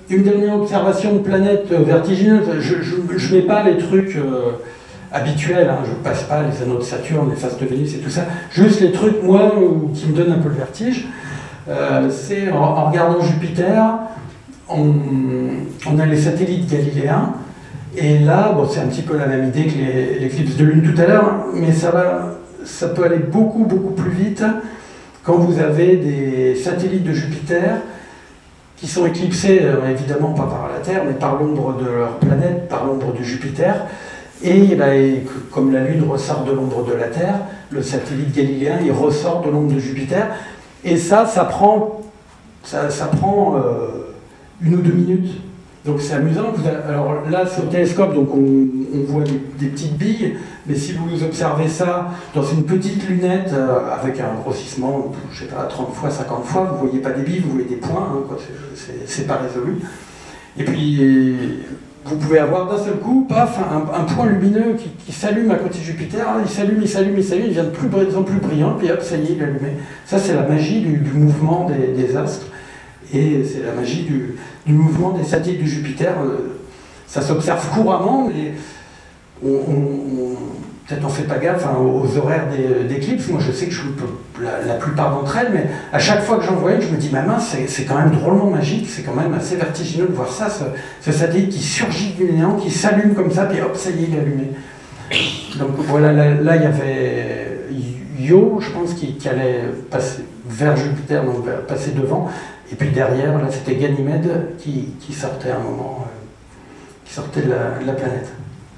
une dernière observation de planète vertigineuse. Je ne mets pas les trucs euh, habituels, hein. Je ne passe pas les anneaux de Saturne, les phases de Vénus et tout ça. Juste les trucs, moi, où, qui me donnent un peu le vertige. Euh, c'est en, en regardant Jupiter, on, on a les satellites galiléens. Et là, bon, c'est un petit peu la même idée que l'éclipse de Lune tout à l'heure, mais ça, va, ça peut aller beaucoup, beaucoup plus vite quand vous avez des satellites de Jupiter qui sont éclipsés, euh, évidemment pas par la Terre, mais par l'ombre de leur planète, par l'ombre de Jupiter. Et, ben, et comme la Lune ressort de l'ombre de la Terre, le satellite galiléen, il ressort de l'ombre de Jupiter. Et ça, ça prend, ça, ça prend euh, une ou deux minutes. Donc c'est amusant. Vous avez, alors là, c'est au télescope, donc on, on voit des, des petites billes, mais si vous observez ça dans une petite lunette euh, avec un grossissement, je sais pas, trente fois, cinquante fois, vous ne voyez pas des billes, vous voyez des points, hein, c'est pas résolu. Et puis, vous pouvez avoir d'un seul coup, paf, un, un point lumineux qui, qui s'allume à côté de Jupiter, hein, il s'allume, il s'allume, il s'allume, il devient de plus, plus en plus brillant, puis hop, ça y est, il est allumé. Ça, c'est la magie du, du mouvement des, des astres. Et c'est la magie du, du mouvement des satellites de Jupiter. Ça s'observe couramment, mais on, on, on, peut-être on ne fait pas gaffe hein, aux horaires d'éclipse. Moi, je sais que je loupe la, la plupart d'entre elles, mais à chaque fois que j'en vois une, je me dis, ma main, c'est quand même drôlement magique, c'est quand même assez vertigineux de voir ça, ce, ce satellite qui surgit du néant, qui s'allume comme ça, puis hop, ça y est, il est allumé. Donc voilà, là, là il y avait Io, je pense, qui, qui allait passer vers Jupiter, donc passer devant. Et puis derrière, là, c'était Ganymède qui, qui sortait à un moment, euh, qui sortait de la, de la planète.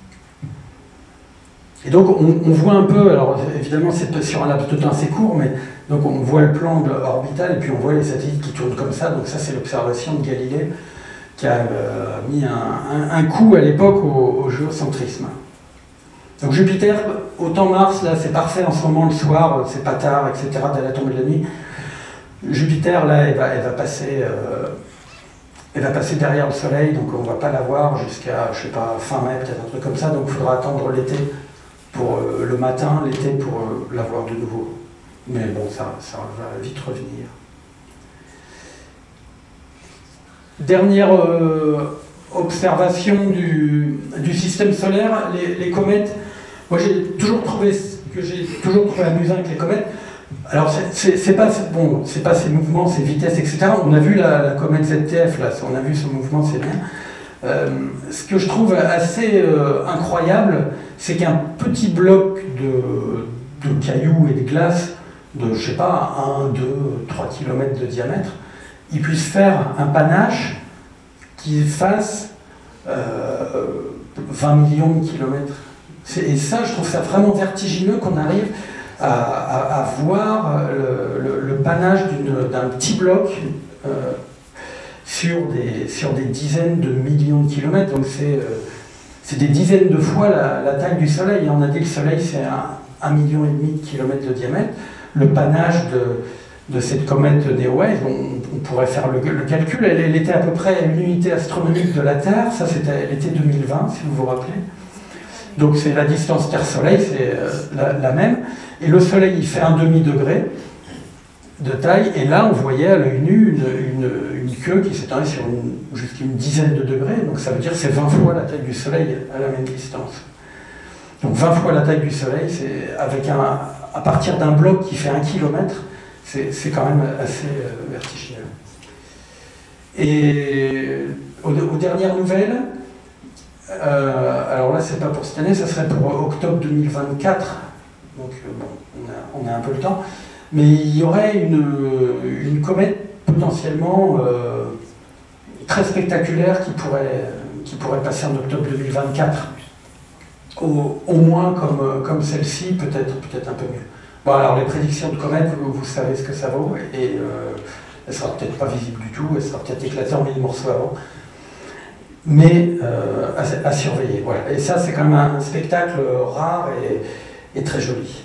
Et donc, on, on voit un peu, alors évidemment, c'est sur un laps de temps assez court, mais donc on voit le plan orbital et puis on voit les satellites qui tournent comme ça. Donc ça, c'est l'observation de Galilée qui a euh, mis un, un, un coup à l'époque au, au géocentrisme. Donc Jupiter, autant Mars, là, c'est parfait en ce moment le soir, c'est pas tard, et cetera, dès la tombée de la nuit. Jupiter, là, elle va, elle va passer, euh, elle va passer derrière le Soleil, donc on ne va pas la voir jusqu'à, je sais pas, fin mai, peut-être un truc comme ça, donc il faudra attendre l'été pour euh, le matin, l'été pour euh, la voir de nouveau. Mais bon, ça, ça va vite revenir. Dernière euh, observation du, du système solaire, les, les comètes. Moi, j'ai toujours trouvé que j'ai toujours trouvé amusant avec les comètes. Alors, c'est pas, bon, c'est pas ces mouvements, ces vitesses, et cetera. On a vu la, la comète Z T F, là, on a vu ce mouvement, c'est bien. Euh, ce que je trouve assez euh, incroyable, c'est qu'un petit bloc de, de cailloux et de glace de, je sais pas, un, deux, trois kilomètres de diamètre, il puisse faire un panache qui fasse euh, vingt millions de kilomètres. Et ça, je trouve ça vraiment vertigineux qu'on arrive À, à, à voir le, le, le panache d'un petit bloc euh, sur, des, sur des dizaines de millions de kilomètres. Donc c'est euh, des dizaines de fois la, la taille du Soleil. Et on a dit que le Soleil c'est un, un million et demi de kilomètres de diamètre. Le panache de, de cette comète Neowise, on, on pourrait faire le, le calcul, elle, elle était à peu près à une unité astronomique de la Terre. Ça c'était l'été deux mille vingt, si vous vous rappelez. Donc c'est la distance Terre-Soleil, c'est euh, la, la même. Et le Soleil, il fait un demi-degré de taille, et là, on voyait à l'œil nu une, une, une queue qui s'étendait sur jusqu'à une dizaine de degrés, donc ça veut dire que c'est vingt fois la taille du Soleil à la même distance. Donc vingt fois la taille du Soleil, c'est avec un, à partir d'un bloc qui fait un kilomètre, c'est quand même assez euh, vertigineux. Et aux, aux dernières nouvelles, euh, alors là, c'est pas pour cette année, ça serait pour octobre deux mille vingt-quatre. Donc bon, on a, on a un peu le temps, mais il y aurait une, une comète potentiellement euh, très spectaculaire qui pourrait, qui pourrait passer en octobre deux mille vingt-quatre, au, au moins comme, comme celle-ci, peut-être peut-être un peu mieux. Bon alors les prédictions de comètes, vous, vous savez ce que ça vaut, et euh, elle sera peut-être pas visible du tout, elle sera peut-être éclatée en mille morceaux avant, mais euh, à, à surveiller. Voilà. Et ça c'est quand même un spectacle rare et est très joli.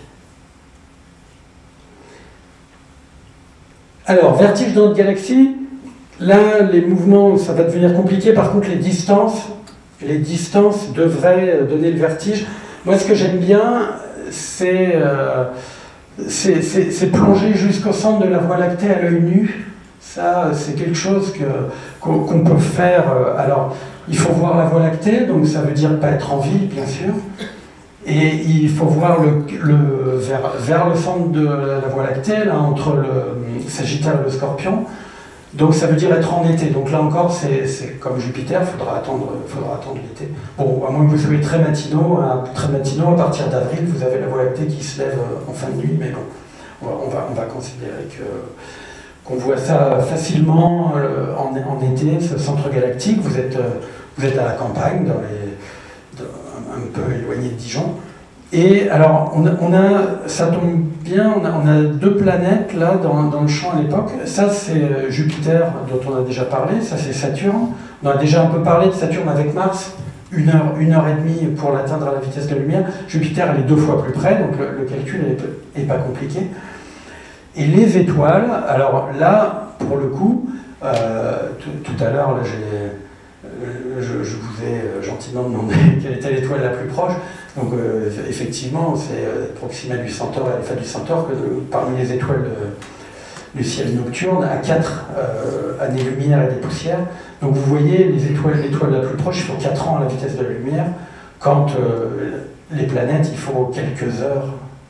Alors, vertige dans notre galaxie, là, les mouvements, ça va devenir compliqué. Par contre, les distances, les distances devraient donner le vertige. Moi, ce que j'aime bien, c'est euh, plonger jusqu'au centre de la Voie lactée à l'œil nu. Ça, c'est quelque chose que, qu'on, qu'on peut faire. Alors, il faut voir la Voie lactée, donc ça veut dire pas être en vie, bien sûr. Et il faut voir le, le, vers, vers le centre de la Voie lactée, là, entre le Sagittaire et le Scorpion. Donc ça veut dire être en été. Donc là encore, c'est, c'est comme Jupiter, il faudra attendre, faudra attendre l'été. Bon, à moins que vous soyez très matinaux, hein, très matinaux, à partir d'avril, vous avez la Voie lactée qui se lève en fin de nuit, mais bon, on va, on va considérer que, qu'on voit ça facilement euh, en, en été, ce centre galactique. Vous êtes, euh, vous êtes à la campagne, dans les, dans, un, un peu éloigné de Dijon. Et alors, on a, on a, ça tombe bien, on a, on a deux planètes là dans, dans le champ à l'époque. Ça, c'est Jupiter, dont on a déjà parlé, ça c'est Saturne. On a déjà un peu parlé de Saturne avec Mars, une heure, une heure et demie pour l'atteindre à la vitesse de la lumière. Jupiter, elle est deux fois plus près, donc le, le calcul n'est pas compliqué. Et les étoiles, alors là, pour le coup, euh, tout, tout à l'heure, là, j'ai, je, je vous ai gentiment demandé quelle était l'étoile la plus proche. Donc euh, effectivement, c'est euh, Proxima du Centaure et Alpha du Centaure que euh, parmi les étoiles euh, du ciel nocturne, à quatre euh, années-lumière et des poussières. Donc vous voyez, les étoiles, l'étoile la plus proche, il faut quatre ans à la vitesse de la lumière, quand euh, les planètes, il faut quelques heures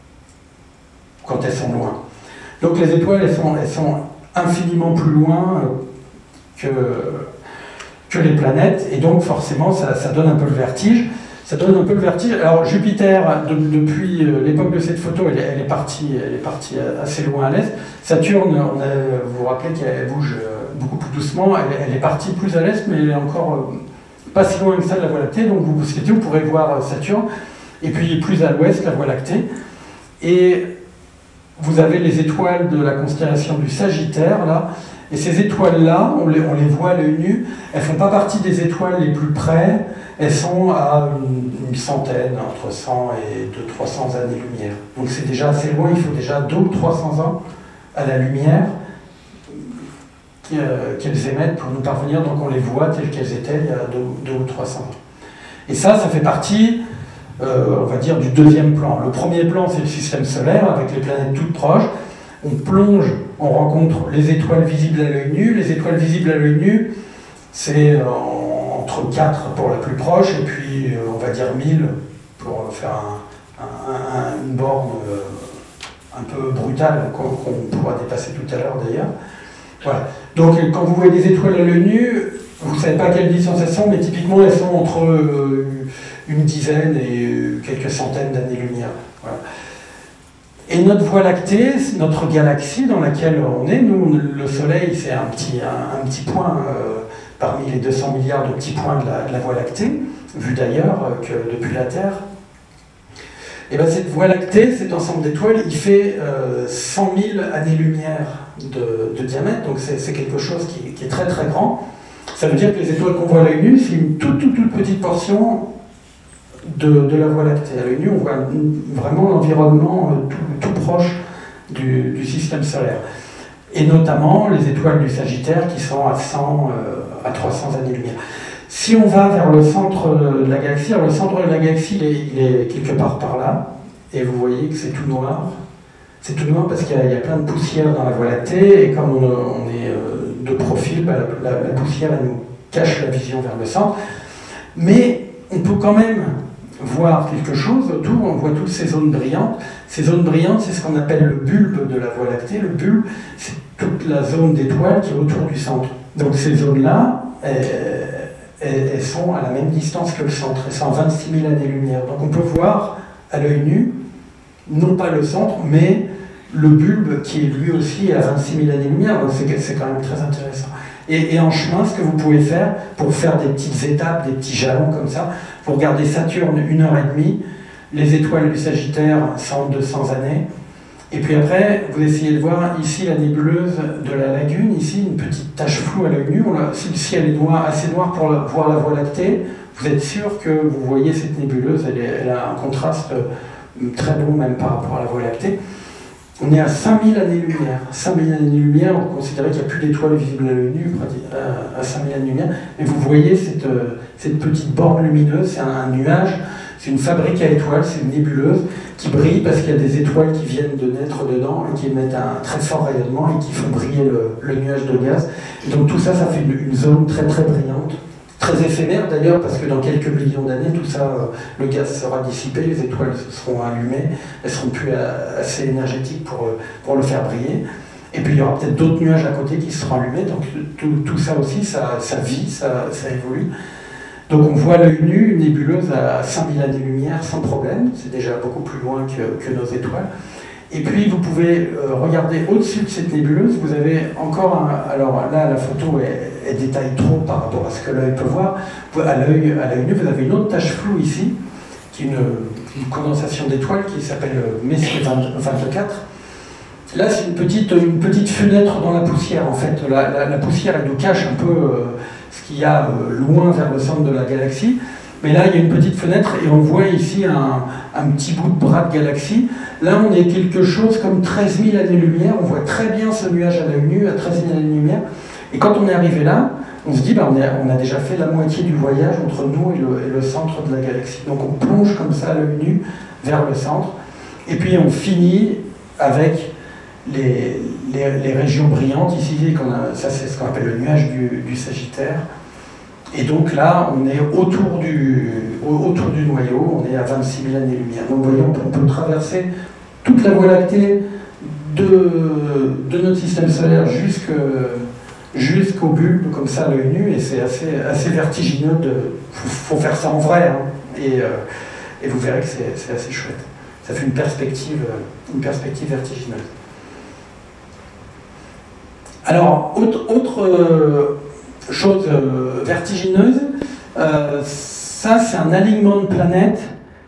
quand elles sont loin. Donc les étoiles, elles sont, elles sont infiniment plus loin que, que les planètes, et donc forcément, ça, ça donne un peu le vertige. Ça donne un peu le vertige. Alors Jupiter, de, depuis l'époque de cette photo, elle est, elle est partie, elle est partie assez loin à l'est. Saturne, on a, vous vous rappelez qu'elle bouge beaucoup plus doucement. Elle, elle est partie plus à l'est, mais elle est encore pas si loin que ça de la Voie lactée. Donc vous vous souhaitez, vous pourrez voir Saturne. Et puis plus à l'ouest, la Voie lactée. Et vous avez les étoiles de la constellation du Sagittaire, là. Et ces étoiles-là, on les, on les voit à l'œil nu, elles ne font pas partie des étoiles les plus près, elles sont à une, une centaine, entre cent et deux cents trois cents années-lumière. Donc c'est déjà assez loin, il faut déjà deux ou trois cents ans à la lumière qu'elles émettent pour nous parvenir, donc on les voit telles qu'elles étaient il y a deux ou trois cents ans. Et ça, ça fait partie, euh, on va dire, du deuxième plan. Le premier plan, c'est le système solaire, avec les planètes toutes proches. On plonge, on rencontre les étoiles visibles à l'œil nu. Les étoiles visibles à l'œil nu, c'est entre quatre pour la plus proche, et puis on va dire mille pour faire un, un, un, une borne un peu brutale qu'on qu'on pourra dépasser tout à l'heure d'ailleurs. Voilà. Donc quand vous voyez des étoiles à l'œil nu, vous ne savez pas quelle distance elles sont, mais typiquement elles sont entre une dizaine et quelques centaines d'années-lumière. Voilà. Et notre Voie lactée, notre galaxie dans laquelle on est, nous, le Soleil, c'est un petit, un, un petit point euh, parmi les deux cents milliards de petits points de la, de la Voie lactée, vu d'ailleurs euh, que depuis la Terre. Et bien cette Voie lactée, cet ensemble d'étoiles, il fait euh, cent mille années-lumière de, de diamètre, donc c'est quelque chose qui, qui est très très grand. Ça veut dire que les étoiles qu'on voit à l'œil nu, c'est une toute, toute toute petite portion De, de la Voie lactée. À l'œil nu, on voit vraiment l'environnement euh, tout, tout proche du, du système solaire. Et notamment les étoiles du Sagittaire qui sont à cent euh, à trois cents années-lumière. Si on va vers le centre de la galaxie, alors le centre de la galaxie, il est, il est quelque part par là, et vous voyez que c'est tout noir. C'est tout noir parce qu'il y, y a plein de poussière dans la Voie lactée, et comme on, on est euh, de profil, bah, la, la, la poussière elle nous cache la vision vers le centre. Mais on peut quand même voir quelque chose autour, on voit toutes ces zones brillantes. Ces zones brillantes, c'est ce qu'on appelle le bulbe de la Voie lactée. Le bulbe, c'est toute la zone d'étoiles qui est autour du centre. Donc ces zones-là, elles, elles sont à la même distance que le centre, elles sont à vingt-six mille années-lumière. Donc on peut voir à l'œil nu, non pas le centre, mais le bulbe qui est lui aussi à vingt-six mille années-lumière. Donc c'est quand même très intéressant. Et, et en chemin, ce que vous pouvez faire, pour faire des petites étapes, des petits jalons comme ça, vous regardez Saturne une heure et demie, les étoiles du Sagittaire cent deux cents années, et puis après, vous essayez de voir ici la nébuleuse de la lagune, ici une petite tache floue à l'œil nu. Si le ciel est noir, assez noir pour la, voir la Voie lactée, vous êtes sûr que vous voyez cette nébuleuse, elle, est, elle a un contraste très bon même par rapport à la Voie lactée. On est à cinq mille années-lumière. cinq mille années-lumière, on considérait qu'il n'y a plus d'étoiles visibles à l'œil nu, à cinq mille années-lumière. Mais vous voyez cette, cette petite borne lumineuse, c'est un, un nuage. C'est une fabrique à étoiles, c'est une nébuleuse qui brille parce qu'il y a des étoiles qui viennent de naître dedans et qui émettent un très fort rayonnement et qui font briller le, le nuage de gaz. Et donc tout ça, ça fait une, une zone très très brillante, très éphémère d'ailleurs, parce que dans quelques millions d'années, tout ça, euh, le gaz sera dissipé, les étoiles seront allumées, elles seront plus euh, assez énergétiques pour, euh, pour le faire briller. Et puis il y aura peut-être d'autres nuages à côté qui seront allumés, donc tout, tout ça aussi, ça, ça vit, ça, ça évolue. Donc on voit à l'œil nu une nébuleuse à cinq mille années-lumière sans problème, c'est déjà beaucoup plus loin que, que nos étoiles. Et puis vous pouvez euh, regarder au-dessus de cette nébuleuse, vous avez encore un... Alors là, la photo elle, elle détaille trop par rapport à ce que l'œil peut voir. À l'œil à l'œil nu, vous avez une autre tache floue ici, qui est une, une condensation d'étoiles qui s'appelle Messier vingt-quatre. Là, c'est une petite, une petite fenêtre dans la poussière, en fait. La, la, la poussière, elle nous cache un peu euh, ce qu'il y a euh, loin vers le centre de la galaxie. Mais là, il y a une petite fenêtre et on voit ici un, un petit bout de bras de galaxie. Là, on est quelque chose comme treize mille années-lumière. On voit très bien ce nuage à l'œil nu, à treize mille années-lumière. Et quand on est arrivé là, on se dit, bah, on, est, on a déjà fait la moitié du voyage entre nous et le, et le centre de la galaxie. Donc on plonge comme ça à l'œil nu vers le centre. Et puis on finit avec les, les, les régions brillantes. Ici, a, ça c'est ce qu'on appelle le nuage du, du Sagittaire. Et donc là, on est autour du, autour du noyau, on est à vingt-six mille années-lumière. Donc vous voyez, on peut traverser toute la Voie lactée de, de notre système solaire jusque, jusqu'au bulbe, comme ça à l'œil nu, et c'est assez, assez vertigineux. Il faut, faut faire ça en vrai, hein, et, euh, et vous verrez que c'est assez chouette. Ça fait une perspective, une perspective vertigineuse. Alors, autre... autre euh, chose euh, vertigineuse, euh, ça c'est un alignement de planètes.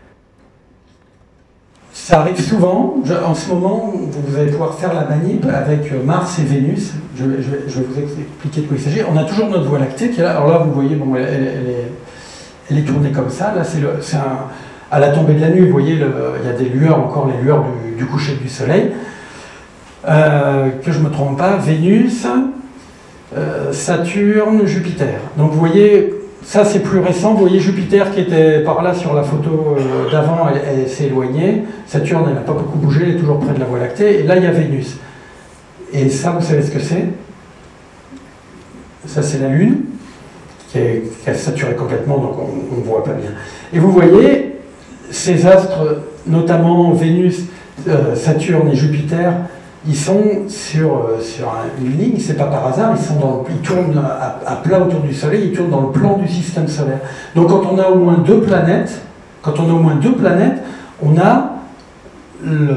Ça arrive souvent. Je, en ce moment, vous allez pouvoir faire la manip avec Mars et Vénus. Je, je, je vais vous expliquer de quoi il s'agit. On a toujours notre Voie lactée qui est là. Alors là, vous voyez, bon, elle, elle, elle, est, elle est tournée comme ça. Là, c'est à la tombée de la nuit. Vous voyez, le, il y a des lueurs, encore les lueurs du, du coucher du Soleil. Euh, que je ne me trompe pas, Vénus. Euh, Saturne, Jupiter. Donc vous voyez, ça c'est plus récent, vous voyez Jupiter qui était par là sur la photo euh, d'avant, elle, elle s'est éloignée. Saturne, elle n'a pas beaucoup bougé, elle est toujours près de la Voie lactée. Et là il y a Vénus. Et ça, vous savez ce que c'est? Ça c'est la Lune, qui est, qui est saturée complètement, donc on ne voit pas bien. Et vous voyez, ces astres, notamment Vénus, euh, Saturne et Jupiter, ils sont sur, sur une ligne, c'est pas par hasard, ils, sont dans, ils tournent à, à plat autour du Soleil, ils tournent dans le plan du système solaire. Donc quand on a au moins deux planètes, quand on a au moins deux planètes, on a le,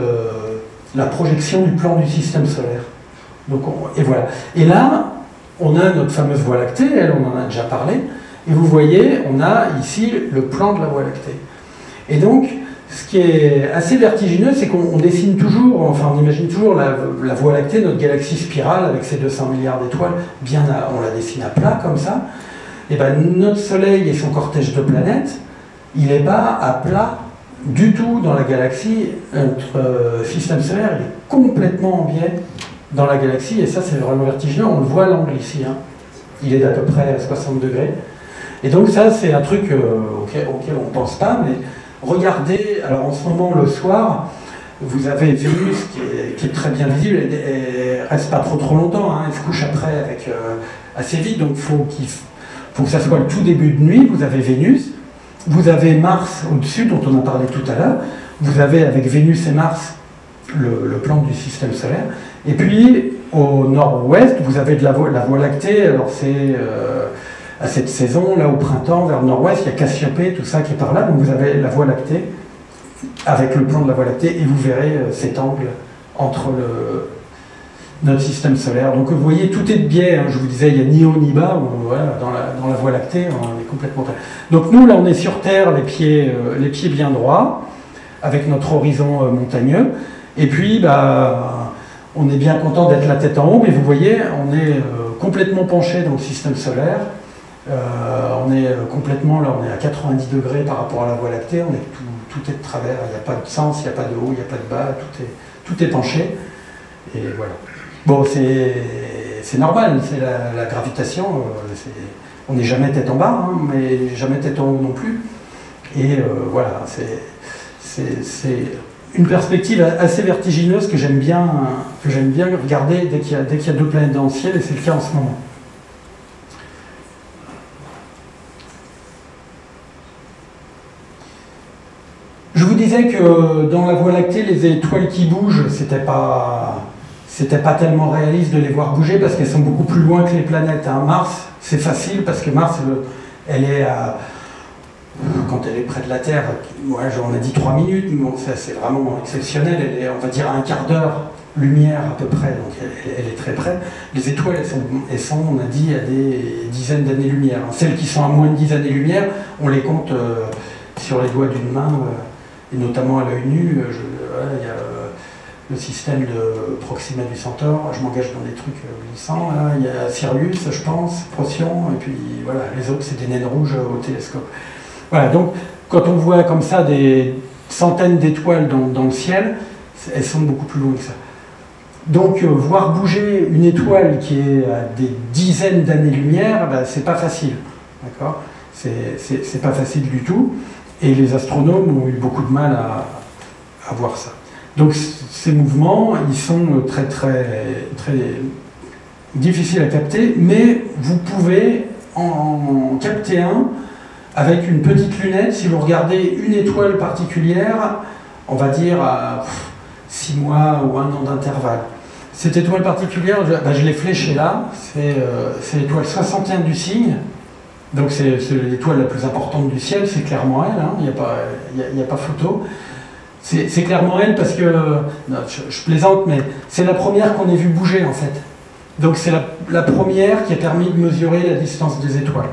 la projection du plan du système solaire. Donc on, et voilà. Et là, on a notre fameuse Voie lactée, elle, on en a déjà parlé, et vous voyez, on a ici le plan de la Voie lactée. Et donc, ce qui est assez vertigineux, c'est qu'on dessine toujours, enfin on imagine toujours la, la Voie lactée, notre galaxie spirale avec ses deux cents milliards d'étoiles, bien à, on la dessine à plat comme ça. Et bien notre Soleil et son cortège de planètes, il n'est pas à plat du tout dans la galaxie. Notre euh, système solaire il est complètement en biais dans la galaxie, et ça c'est vraiment vertigineux, on le voit à l'angle ici, hein. Il est d'à peu près à soixante degrés. Et donc ça c'est un truc euh, auquel, auquel on ne pense pas, mais regardez, alors en ce moment, le soir, vous avez Vénus qui est, qui est très bien visible, elle, elle reste pas trop trop longtemps, hein, elle se couche après avec, euh, assez vite, donc il faut, qu'il faut que ça soit le tout début de nuit. Vous avez Vénus, vous avez Mars au-dessus, dont on a parlé tout à l'heure, vous avez avec Vénus et Mars le, le plan du système solaire, et puis au nord-ouest, vous avez de la, voie, la Voie lactée, alors c'est... Euh, à cette saison, là au printemps, vers le nord-ouest, il y a Cassiopée, tout ça qui est par là, donc vous avez la Voie lactée, avec le plan de la Voie lactée, et vous verrez euh, cet angle entre le, notre système solaire. Donc vous voyez, tout est de biais, hein. Je vous disais, il n'y a ni haut ni bas, on, voilà, dans, la, dans la Voie lactée, on est complètement... Donc nous, là, on est sur Terre, les pieds, euh, les pieds bien droits, avec notre horizon euh, montagneux, et puis, bah, on est bien content d'être la tête en haut, mais vous voyez, on est euh, complètement penché dans le système solaire. Euh, on est complètement, là on est à quatre-vingt-dix degrés par rapport à la Voie lactée, on est tout, tout est de travers, il n'y a pas de sens, il n'y a pas de haut, il n'y a pas de bas, tout est, tout est penché, et voilà. Bon, c'est normal, c'est la, la gravitation, euh, on n'est jamais tête en bas, hein, mais jamais tête en haut non plus. Et euh, voilà, c'est une perspective assez vertigineuse que j'aime bien, que j'aime bien regarder dès qu'il y a, dès qu'il y a deux planètes dans le ciel, et c'est le cas en ce moment. Je vous disais que dans la Voie lactée, les étoiles qui bougent, c'était pas, c'était pas tellement réaliste de les voir bouger parce qu'elles sont beaucoup plus loin que les planètes. Hein. Mars, c'est facile parce que Mars, elle est à, quand elle est près de la Terre, ouais, on a dit trois minutes, mais bon, c'est vraiment exceptionnel. Elle est, on va dire, à un quart d'heure lumière à peu près, donc elle, elle est très près. Les étoiles, elles sont, elles sont, on a dit, à des dizaines d'années-lumière. Celles qui sont à moins de dix années-lumière, on les compte euh, sur les doigts d'une main. Euh, et notamment à l'œil nu, je, voilà, il y a euh, le système de Proxima du Centaure, je m'engage dans des trucs euh, glissants, là. Il y a Sirius, je pense, Procyon, et puis voilà, les autres c'est des naines rouges au télescope. Voilà, donc quand on voit comme ça des centaines d'étoiles dans, dans le ciel, elles sont beaucoup plus loin que ça. Donc euh, voir bouger une étoile qui est à des dizaines d'années-lumière, ben, c'est pas facile, d'accord ? C'est pas facile du tout. Et les astronomes ont eu beaucoup de mal à, à voir ça. Donc ces mouvements, ils sont très très très difficiles à capter, mais vous pouvez en capter un avec une petite lunette si vous regardez une étoile particulière, on va dire à six mois ou un an d'intervalle. Cette étoile particulière, je, ben je l'ai fléchée là, c'est euh, l'étoile soixante et un du Cygne. Donc c'est l'étoile la plus importante du ciel, c'est clairement elle, hein, il n'y a, a, a pas photo. C'est clairement elle parce que, non, je, je plaisante, mais c'est la première qu'on ait vu bouger en fait. Donc c'est la, la première qui a permis de mesurer la distance des étoiles.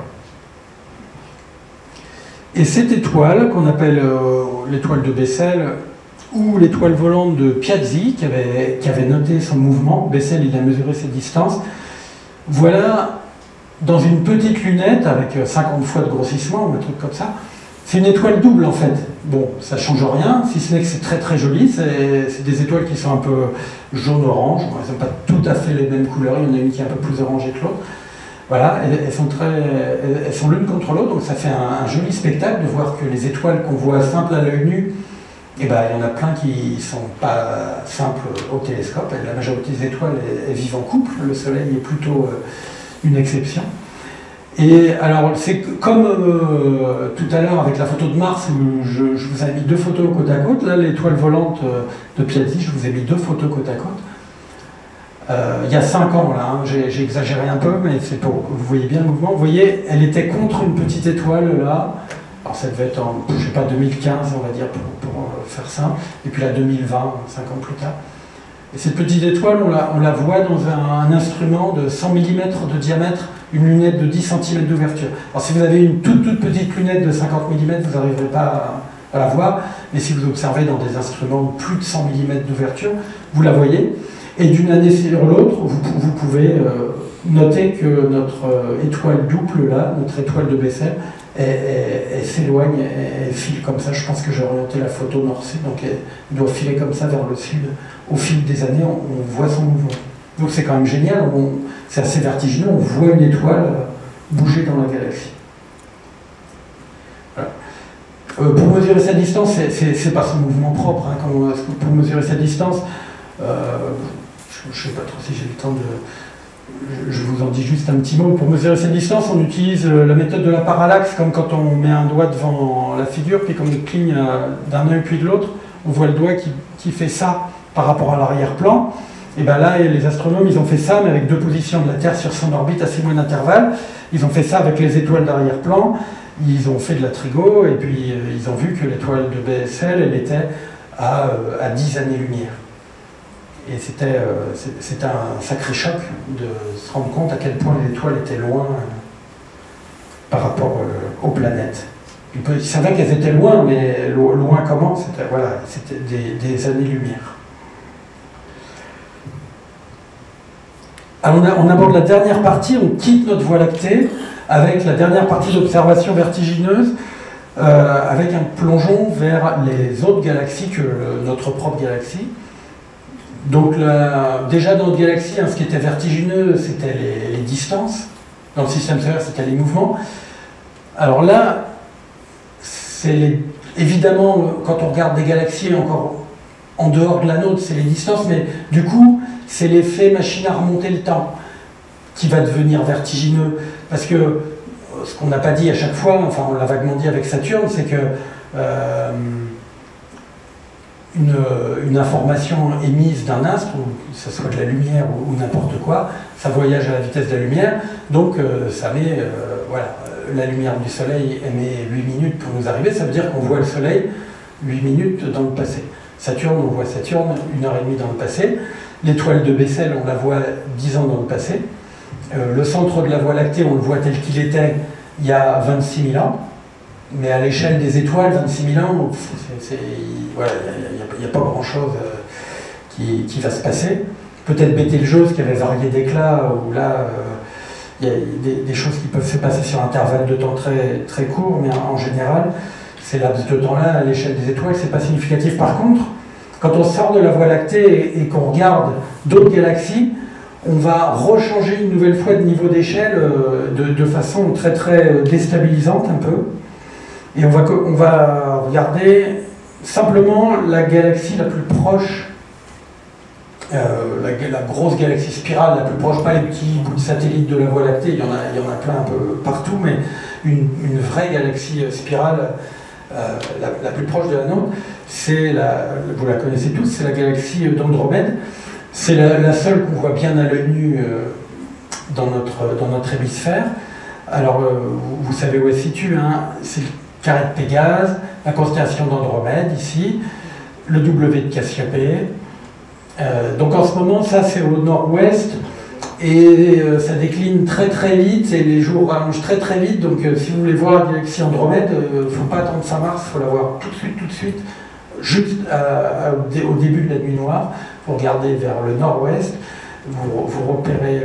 Et cette étoile, qu'on appelle euh, l'étoile de Bessel, ou l'étoile volante de Piazzi, qui avait, qui avait noté son mouvement, Bessel il a mesuré ses distances, voilà, dans une petite lunette avec cinquante fois de grossissement, un truc comme ça. C'est une étoile double en fait. Bon, ça change rien, si ce n'est que c'est très très joli. C'est des étoiles qui sont un peu jaune-orange. Elles n'ont pas tout à fait les mêmes couleurs. Il y en a une qui est un peu plus orangée que l'autre. Voilà, elles, elles sont très, elles sont l'une contre l'autre, donc ça fait un, un joli spectacle de voir que les étoiles qu'on voit simples à l'œil nu, eh ben, il y en a plein qui ne sont pas simples au télescope. La majorité des étoiles elles, elles vivent en couple. Le Soleil est plutôt euh, une exception. Et alors, c'est comme euh, tout à l'heure avec la photo de Mars, où je, je vous ai mis deux photos côte à côte. Là, l'étoile volante de Piazzi, je vous ai mis deux photos côte à côte. Euh, il y a cinq ans, là, hein, j'ai exagéré un peu, mais c'est pour vous voyez bien le mouvement. Vous voyez, elle était contre une petite étoile là. Alors, ça devait être en, je sais pas, deux mille quinze, on va dire, pour, pour faire ça. Et puis là, deux mille vingt, cinq ans plus tard. Et cette petite étoile, on la, on la voit dans un, un instrument de cent millimètres de diamètre, une lunette de dix centimètres d'ouverture. Alors si vous avez une toute, toute petite lunette de cinquante millimètres, vous n'arriverez pas à, à la voir, mais si vous observez dans des instruments de plus de cent millimètres d'ouverture, vous la voyez. Et d'une année sur l'autre, vous, vous pouvez euh, noter que notre euh, étoile double, là, notre étoile de Bessel, elle s'éloigne, elle file comme ça. Je pense que j'ai orienté la photo nord-sud, donc elle doit filer comme ça vers le sud. Au fil des années, on, on voit son mouvement. Donc c'est quand même génial, c'est assez vertigineux, on voit une étoile bouger dans la galaxie. Voilà. Euh, pour mesurer sa distance, c'est pas son mouvement propre. Hein, quand, pour mesurer sa distance, euh, je ne sais pas trop si j'ai le temps de... Je vous en dis juste un petit mot. Pour mesurer sa distance, on utilise la méthode de la parallaxe, comme quand on met un doigt devant la figure, puis quand on cligne d'un œil puis de l'autre, on voit le doigt qui, qui fait ça par rapport à l'arrière-plan. Et bien là, les astronomes, ils ont fait ça, mais avec deux positions de la Terre sur son orbite à six mois d'intervalle. Ils ont fait ça avec les étoiles d'arrière-plan. Ils ont fait de la trigo, et puis euh, ils ont vu que l'étoile de B S L, elle était à, euh, à dix années-lumière. Et c'était euh, un sacré choc de se rendre compte à quel point l'étoile était loin euh, par rapport euh, aux planètes. Ils savaient qu'elles étaient loin, mais lo loin comment? C'était voilà, c'était des, des années-lumière. Alors on, a, on aborde la dernière partie, on quitte notre Voie lactée avec la dernière partie d'observation vertigineuse, euh, avec un plongeon vers les autres galaxies que le, notre propre galaxie. Donc là, déjà dans notre galaxie, hein, ce qui était vertigineux, c'était les, les distances. Dans le système solaire, c'était les mouvements. Alors là, c'est évidemment, quand on regarde des galaxies encore en dehors de la nôtre, c'est les distances, mais du coup, c'est l'effet machine à remonter le temps qui va devenir vertigineux. Parce que ce qu'on n'a pas dit à chaque fois, enfin on l'a vaguement dit avec Saturne, c'est que euh, une, une information émise d'un astre, ou que ce soit de la lumière ou, ou n'importe quoi, ça voyage à la vitesse de la lumière, donc euh, ça met, euh, voilà, la lumière du Soleil émet huit minutes pour nous arriver, ça veut dire qu'on voit le Soleil huit minutes dans le passé. Saturne, on voit Saturne une heure et demie dans le passé. L'étoile de Bessel, on la voit dix ans dans le passé. Euh, le centre de la Voie lactée, on le voit tel qu'il était il y a vingt-six mille ans. Mais à l'échelle des étoiles, vingt-six mille ans, il voilà, n'y a, a, a pas grand-chose euh, qui, qui va se passer. Peut-être Bételgeuse qui avait varié d'éclat, où là, il euh, y a des, des choses qui peuvent se passer sur un intervalle de temps très, très court, mais en, en général, ces laps de temps-là, à l'échelle des étoiles, c'est pas significatif. Par contre, quand on sort de la Voie lactée et, et qu'on regarde d'autres galaxies, on va rechanger une nouvelle fois de niveau d'échelle euh, de, de façon très très déstabilisante un peu. Et on va, on va regarder simplement la galaxie la plus proche, euh, la, la grosse galaxie spirale la plus proche, pas les petits bouts de satellites de la Voie lactée, il y en a, il y en a plein un peu partout, mais une, une vraie galaxie spirale euh, la, la plus proche de la nôtre, c'est la, vous la connaissez tous, c'est la galaxie d'Andromède. C'est la, la seule qu'on voit bien à l'œil nu euh, dans, notre, dans notre hémisphère. Alors, euh, vous, vous savez où elle se situe, hein, c'est le carré de Pégase, la constellation d'Andromède, ici, le W de Cassiopée. Euh, donc en ce moment, ça c'est au nord-ouest, et euh, ça décline très très vite, et les jours rallongent très très vite, donc euh, si vous voulez voir la galaxie Andromède, il euh, ne faut pas attendre fin mars, il faut la voir tout de suite, tout de suite, juste à, à, au début de la nuit noire. Vous regardez vers le nord-ouest, vous, vous repérez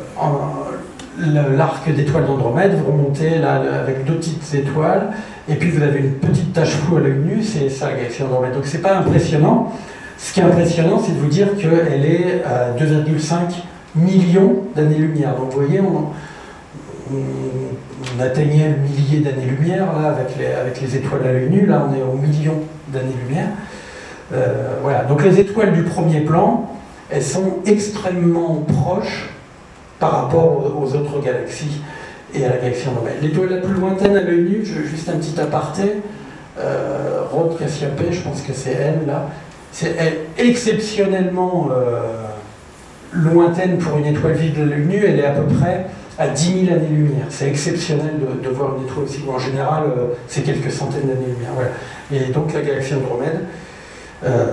euh, l'arc d'étoiles d'Andromède, vous remontez là avec deux petites étoiles, et puis vous avez une petite tache floue à l'œil nu, c'est ça la galaxie Andromède. Donc c'est pas impressionnant. Ce qui est impressionnant, c'est de vous dire qu'elle est à deux virgule cinq millions d'années-lumière. Donc vous voyez, on, on, on atteignait le millier d'années-lumière là avec les, avec les étoiles à l'œil nu, là on est au million d'années-lumière. Euh, voilà. Donc les étoiles du premier plan, elles sont extrêmement proches par rapport aux autres galaxies et à la galaxie Andromède. L'étoile la plus lointaine à l'œil nu, juste un petit aparté, euh, Rho de Cassiopée, je pense que c'est elle là, c'est exceptionnellement euh, lointaine pour une étoile vive de l'œil nu, elle est à peu près à dix mille années-lumière. C'est exceptionnel de, de voir une étoile aussi, en général euh, c'est quelques centaines d'années-lumière. Voilà. Et donc la galaxie Andromède, Euh,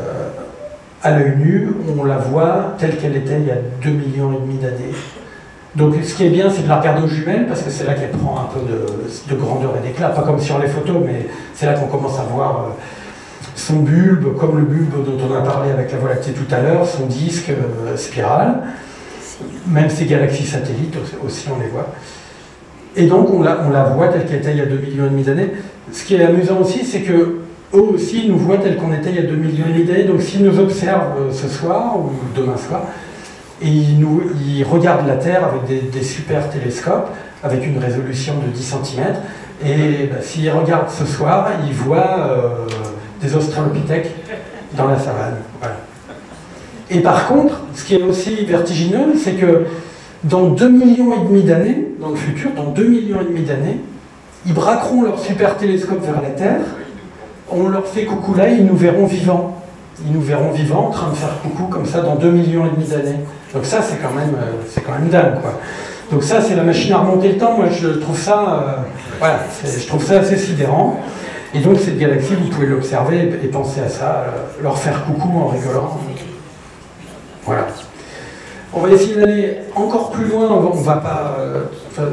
à l'œil nu, on la voit telle qu'elle était il y a deux millions et demi d'années. Donc ce qui est bien, c'est de la regarder aux jumelles, parce que c'est là qu'elle prend un peu de, de grandeur et d'éclat, pas comme sur les photos, mais c'est là qu'on commence à voir euh, son bulbe, comme le bulbe dont on a parlé avec la Voie lactée tout à l'heure, son disque euh, spiral, même ses galaxies satellites aussi, on les voit. Et donc on la, on la voit telle qu'elle était il y a deux millions et demi d'années. Ce qui est amusant aussi, c'est que eux aussi nous voient tel qu'on était il y a deux millions et demi d'années, donc s'ils nous observent ce soir, ou demain soir, et ils, nous, ils regardent la Terre avec des, des super télescopes, avec une résolution de dix centimètres, et bah, s'ils regardent ce soir, ils voient euh, des australopithèques dans la savane. Voilà. Et par contre, ce qui est aussi vertigineux, c'est que dans deux millions et demi d'années, dans le futur, dans deux millions et demi d'années, ils braqueront leur super télescope vers la Terre, on leur fait coucou là, ils nous verront vivants. Ils nous verront vivants en train de faire coucou comme ça dans deux millions et demi d'années. Donc ça, c'est quand même, euh, c'est quand même dingue, quoi. Donc ça, c'est la machine à remonter le temps. Moi, je trouve ça, euh, voilà, je trouve ça assez sidérant. Et donc cette galaxie, vous pouvez l'observer et, et penser à ça, euh, leur faire coucou en rigolant. Voilà. On va essayer d'aller encore plus loin. On va, on va pas. Euh, enfin,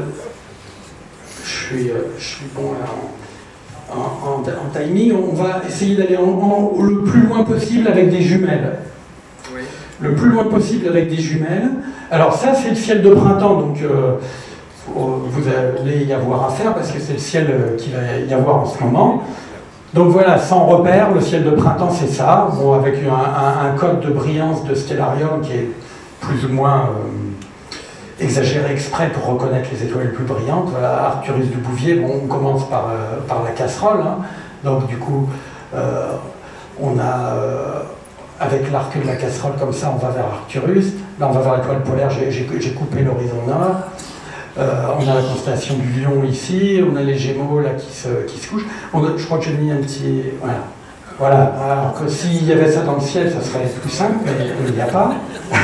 je suis, euh, je suis bon là. En, En, en, en timing, on va essayer d'aller le plus loin possible avec des jumelles. Oui. Le plus loin possible avec des jumelles. Alors ça, c'est le ciel de printemps, donc euh, vous allez y avoir à faire parce que c'est le ciel qu'il va y avoir en ce moment. Donc voilà, sans repère, le ciel de printemps, c'est ça, bon, avec un, un, un code de brillance de stellarium qui est plus ou moins exagéré exprès pour reconnaître les étoiles les plus brillantes. Voilà, Arcturus de Bouvier, bon, on commence par, euh, par la casserole, hein. Donc du coup, euh, on a, euh, avec l'arc de la casserole comme ça, on va vers Arcturus. Là, on va vers l'étoile polaire, j'ai coupé l'horizon nord. Euh, on a la constellation du Lion ici, on a les Gémeaux là qui se, qui se couchent. On a, je crois que j'ai mis un petit... Voilà. Voilà. Alors que s'il y avait ça dans le ciel, ça serait plus simple, mais il n'y a pas.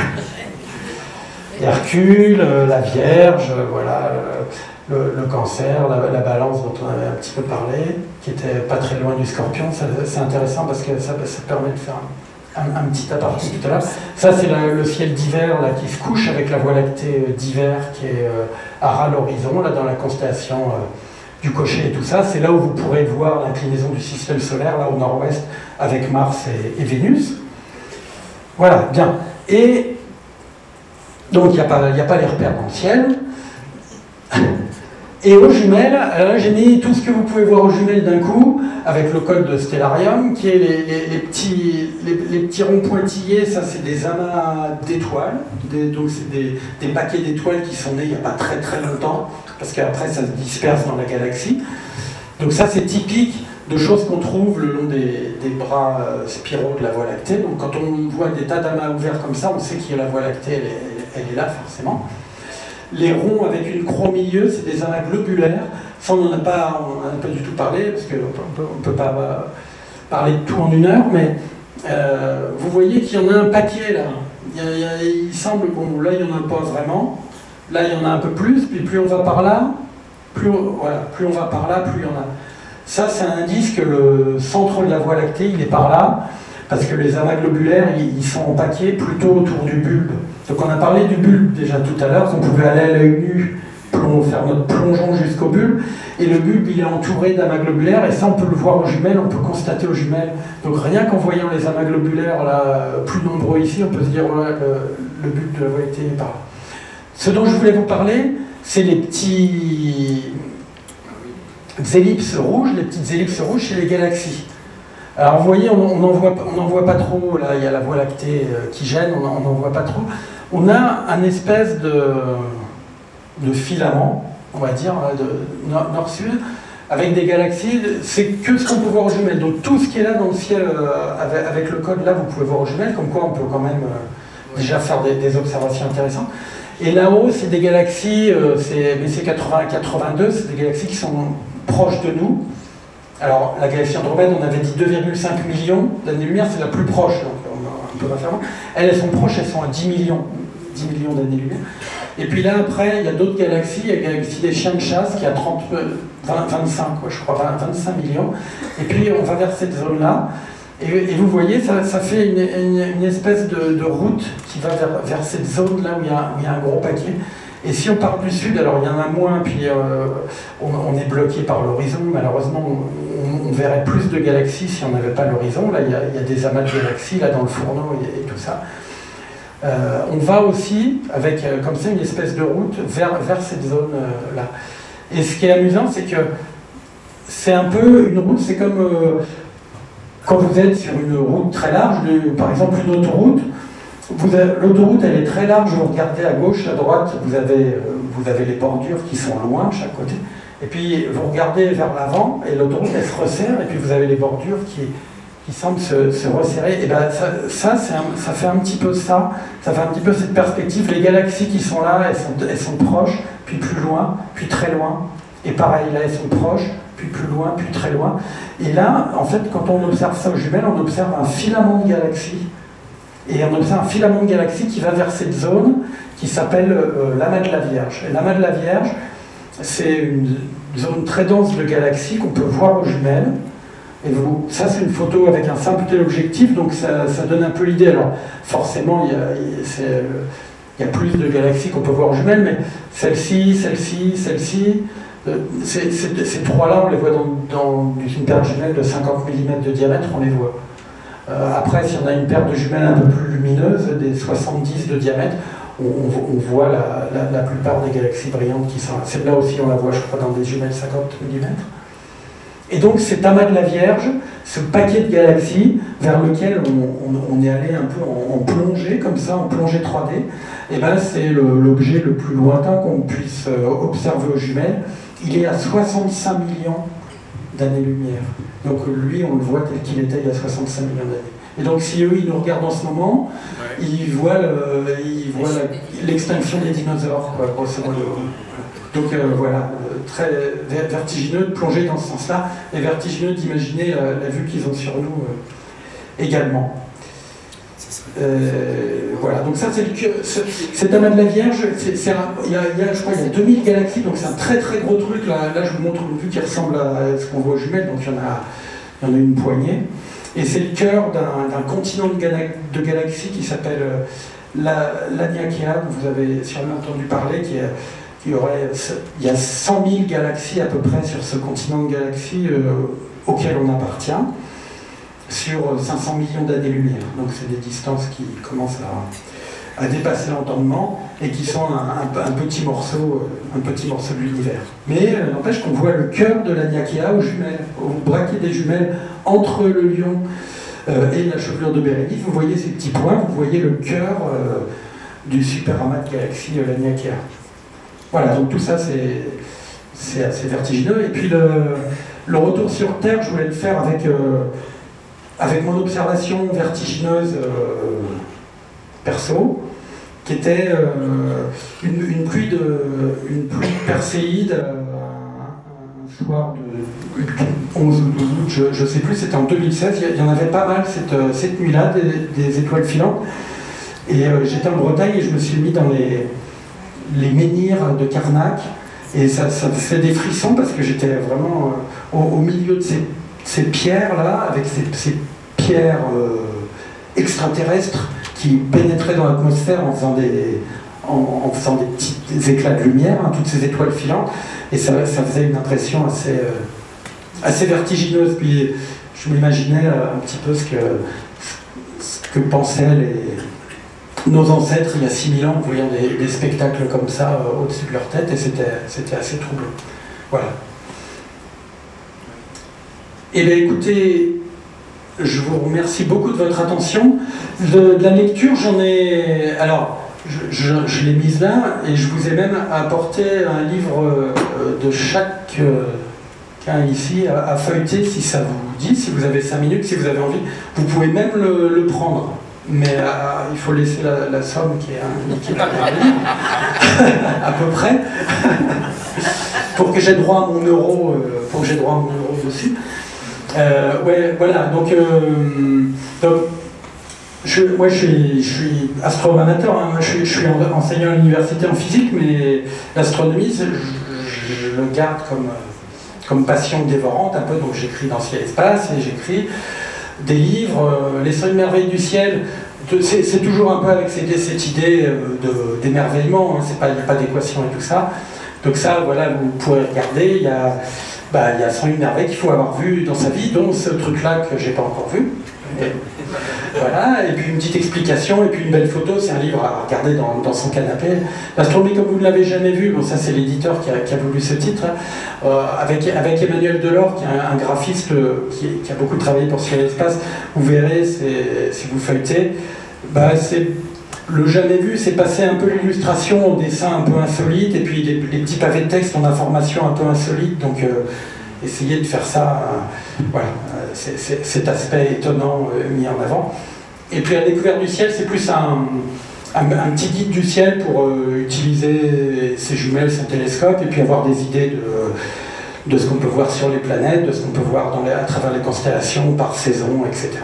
Hercule, la Vierge, voilà, le, le Cancer, la, la Balance dont on avait un petit peu parlé, qui était pas très loin du Scorpion. C'est intéressant parce que ça, ça permet de faire un, un, un petit aparté tout à l'heure. Ça, c'est le ciel d'hiver là qui se couche avec la Voie lactée d'hiver qui est euh, à ras l'horizon, là dans la constellation euh, du Cocher et tout ça. C'est là où vous pourrez voir l'inclinaison du système solaire, là au nord-ouest, avec Mars et, et Vénus. Voilà, bien. Et donc, il n'y a, a pas les repères dans le ciel. Et aux jumelles, j'ai mis tout ce que vous pouvez voir aux jumelles d'un coup, avec le code de Stellarium, qui est les, les, les petits, les, les petits ronds pointillés. Ça, c'est des amas d'étoiles. Donc, c'est des, des paquets d'étoiles qui sont nés il n'y a pas très très longtemps, parce qu'après, ça se disperse dans la galaxie. Donc, ça, c'est typique de choses qu'on trouve le long des, des bras euh, spiraux de la Voie lactée. Donc, quand on voit des tas d'amas ouverts comme ça, on sait qu'il y a la Voie lactée, elle est, elle est là forcément. Les ronds avec une croix au milieu, c'est des amas globulaires. Ça, on n'en a pas, on en a pas du tout parlé, parce qu'on ne peut pas euh, parler de tout en une heure, mais euh, vous voyez qu'il y en a un paquet là. Il, y a, il, y a, il semble, bon, là, il n'y en a pas vraiment. Là, il y en a un peu plus, puis plus on va par là, plus on, voilà, plus on va par là, plus il y en a. Ça, c'est un indice que le centre de la Voie lactée, il est par là, parce que les amas globulaires, ils sont en paquet plutôt autour du bulbe. Donc on a parlé du bulbe déjà tout à l'heure, qu'on pouvait aller à l'œil nu, faire notre plongeon jusqu'au bulbe, et le bulbe, il est entouré d'amas globulaires, et ça, on peut le voir aux jumelles, on peut constater aux jumelles. Donc rien qu'en voyant les amas globulaires là, plus nombreux ici, on peut se dire, voilà, le, le bulbe de la Voie lactée est par là. Ce dont je voulais vous parler, c'est les petits ellipses rouges, les petites ellipses rouges chez les galaxies. Alors vous voyez, on n'en voit, voit pas trop, là il y a la Voie lactée qui gêne, on n'en voit pas trop. On a un espèce de, de filament, on va dire, de nord-sud, avec des galaxies, c'est que ce qu'on peut voir aux jumelles. Donc tout ce qui est là dans le ciel, avec, avec le code là, vous pouvez voir aux jumelles, comme quoi on peut quand même déjà faire des, des observations intéressantes. Et là-haut, c'est des galaxies, mais c'est quatre-vingts quatre-vingt-deux, c'est des galaxies qui sont proches de nous. Alors, la galaxie Andromède, on avait dit deux virgule cinq millions d'années-lumière, c'est la plus proche, donc on peut pas faire moins. Elles, elles sont proches, elles sont à dix millions, dix millions d'années-lumière. Et puis là, après, il y a d'autres galaxies, il y a la galaxie des chiens de chasse qui a trente, vingt, vingt-cinq, quoi, je crois, vingt-cinq millions. Et puis, on va vers cette zone-là. Et, et vous voyez, ça, ça fait une, une, une espèce de, de route qui va vers, vers cette zone-là où il y a, où il y a un gros paquet. Et si on part du sud, alors il y en a moins, puis euh, on, on est bloqué par l'horizon. Malheureusement, on, on verrait plus de galaxies si on n'avait pas l'horizon. Là, il y, a, il y a des amas de galaxies là dans le fourneau et, et tout ça. Euh, on va aussi, avec euh, comme ça une espèce de route vers, vers cette zone-là. Euh, et ce qui est amusant, c'est que c'est un peu une route, c'est comme euh, quand vous êtes sur une route très large, de, par exemple une autoroute. L'autoroute, elle est très large, vous regardez à gauche, à droite, vous avez, euh, vous avez les bordures qui sont loin de chaque côté. Et puis vous regardez vers l'avant, et l'autoroute, elle se resserre, et puis vous avez les bordures qui, qui semblent se, se resserrer. Et bien ça, ça, un, ça fait un petit peu ça, ça fait un petit peu cette perspective. Les galaxies qui sont là, elles sont, elles sont proches, puis plus loin, puis très loin. Et pareil, là, elles sont proches, puis plus loin, puis très loin. Et là, en fait, quand on observe ça aux jumelles, on observe un filament de galaxies. Et on observe un filament de galaxies qui va vers cette zone qui s'appelle euh, l'amas de la Vierge. Et l'amas de la Vierge, c'est une zone très dense de galaxies qu'on peut voir aux jumelles. Et vous, ça, c'est une photo avec un simple téléobjectif, donc ça, ça donne un peu l'idée. Alors, forcément, il y a, il y a plus de galaxies qu'on peut voir aux jumelles, mais celle-ci, celle-ci, celle-ci, euh, ces, ces, ces trois-là, on les voit dans, dans une paire de jumelles de cinquante millimètres de diamètre, on les voit. Euh, après, si on a une paire de jumelles un peu plus lumineuse, des soixante-dix de diamètre, on, on, on voit la, la, la plupart des galaxies brillantes qui sont là. Celle-là aussi, on la voit, je crois, dans des jumelles cinquante millimètres. Et donc cet amas de la Vierge, ce paquet de galaxies vers lequel on, on, on est allé un peu en, en plongée, comme ça, en plongée trois D, et ben c'est l'objet le, le plus lointain qu'on puisse observer aux jumelles. Il est à soixante-cinq millions d'années-lumière. Donc lui, on le voit tel qu'il était il y a soixante-cinq millions d'années. Et donc si eux, ils nous regardent en ce moment, ouais. ils voient l'extinction le, des dinosaures, quoi, grosso modo. Donc euh, voilà, très vertigineux de plonger dans ce sens-là, et vertigineux d'imaginer la, la vue qu'ils ont sur nous euh, également. Euh, voilà, donc ça c'est le cet amas de la Vierge, c'est il y a, il y a, je crois, il y a deux mille galaxies, donc c'est un très très gros truc. Là, là je vous montre une vue qui ressemble à ce qu'on voit aux jumelles, donc il y en a, il y en a une poignée. Et c'est le cœur d'un continent de, gala de galaxies qui s'appelle l'Aniakea, dont vous avez sûrement entendu parler, qui est Il y, aurait, il y a cent mille galaxies à peu près sur ce continent de galaxies euh, auquel on appartient, sur cinq cents millions d'années-lumière. Donc c'est des distances qui commencent à, à dépasser l'entendement et qui sont un, un, un petit morceau, un petit morceau de l'univers. Mais euh, n'empêche qu'on voit le cœur de l'Aniakea aux jumelles, au braquet des jumelles entre le Lion euh, et la chevelure de Bérénice. Vous voyez ces petits points, vous voyez le cœur euh, du super amas de galaxies euh, l'Aniakea. Voilà, donc tout ça c'est assez vertigineux. Et puis le, le retour sur Terre, je voulais le faire avec, euh, avec mon observation vertigineuse euh, perso, qui était euh, une, une, pluie de, une pluie de perséide euh, un soir de onze ou douze août, je ne sais plus, c'était en deux mille seize, il y en avait pas mal cette, cette nuit-là, des, des étoiles filantes. Et euh, j'étais en Bretagne et je me suis mis dans les... les menhirs de Carnac, et ça, ça me fait des frissons parce que j'étais vraiment euh, au, au milieu de ces, ces pierres-là, avec ces, ces pierres euh, extraterrestres qui pénétraient dans l'atmosphère en faisant des, en, en faisant des petits des éclats de lumière, hein, toutes ces étoiles filantes, et ça, ça faisait une impression assez, euh, assez vertigineuse. Puis je m'imaginais euh, un petit peu ce que, ce que pensaient les nos ancêtres, il y a six mille ans, en voyant des, des spectacles comme ça euh, au-dessus de leur tête, et c'était assez troublant. Voilà. Eh bien, écoutez, je vous remercie beaucoup de votre attention. De, de la lecture, j'en ai... Alors, je, je, je l'ai mise là, et je vous ai même apporté un livre euh, de chaque euh, cas ici à, à feuilleter, si ça vous dit, si vous avez cinq minutes, si vous avez envie. Vous pouvez même le, le prendre. Mais euh, il faut laisser la, la somme qui est indiquée par le livre, à peu près, pour que j'ai droit à mon euro, euh, pour que j'ai droit à mon euro dessus. Euh, ouais, voilà. Donc, euh, donc je, moi, je suis, je suis astronome amateur. Hein, je, suis, je suis enseignant à l'université en physique, mais l'astronomie, je, je le garde comme, comme passion dévorante un peu. Donc, j'écris dans Ciel et Espace et j'écris des livres, euh, Les cent merveilles du ciel, c'est toujours un peu avec cette, cette idée euh, d'émerveillement, hein, il n'y a pas d'équation et tout ça. Donc ça, voilà, vous pourrez regarder, il y a, bah, il y a cent merveilles qu'il faut avoir vu dans sa vie, dont ce truc-là que j'ai pas encore vu. Et, voilà, et puis une petite explication, et puis une belle photo, c'est un livre à regarder dans, dans son canapé. L'astronomie comme vous ne l'avez jamais vu, bon ça c'est l'éditeur qui, qui a voulu ce titre, euh, avec, avec Emmanuel Delors, qui est un, un graphiste qui, qui a beaucoup travaillé pour Ciel et Espace, vous verrez, si vous feuilletez, bah, c'est le jamais vu, c'est passer un peu l'illustration au dessin un peu insolite, et puis les, les petits pavés de texte en information un peu insolite, donc euh, essayer de faire ça, euh, voilà, c'est cet aspect étonnant euh, mis en avant. Et puis la découverte du ciel, c'est plus un, un, un petit guide du ciel pour euh, utiliser ses jumelles, son télescope, et puis avoir des idées de, de ce qu'on peut voir sur les planètes, de ce qu'on peut voir dans les, à travers les constellations, par saison, et cetera.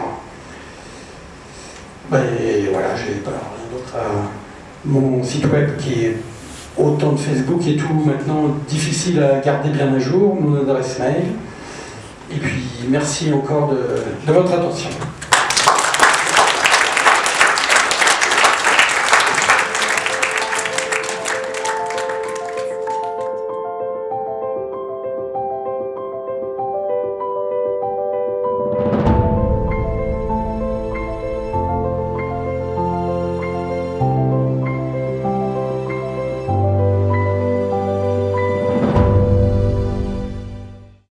Et voilà, j'ai pas rien d'autre à... Mon site web qui est autant de Facebook et tout, maintenant difficile à garder bien à jour, mon adresse mail. Et puis merci encore de, de votre attention.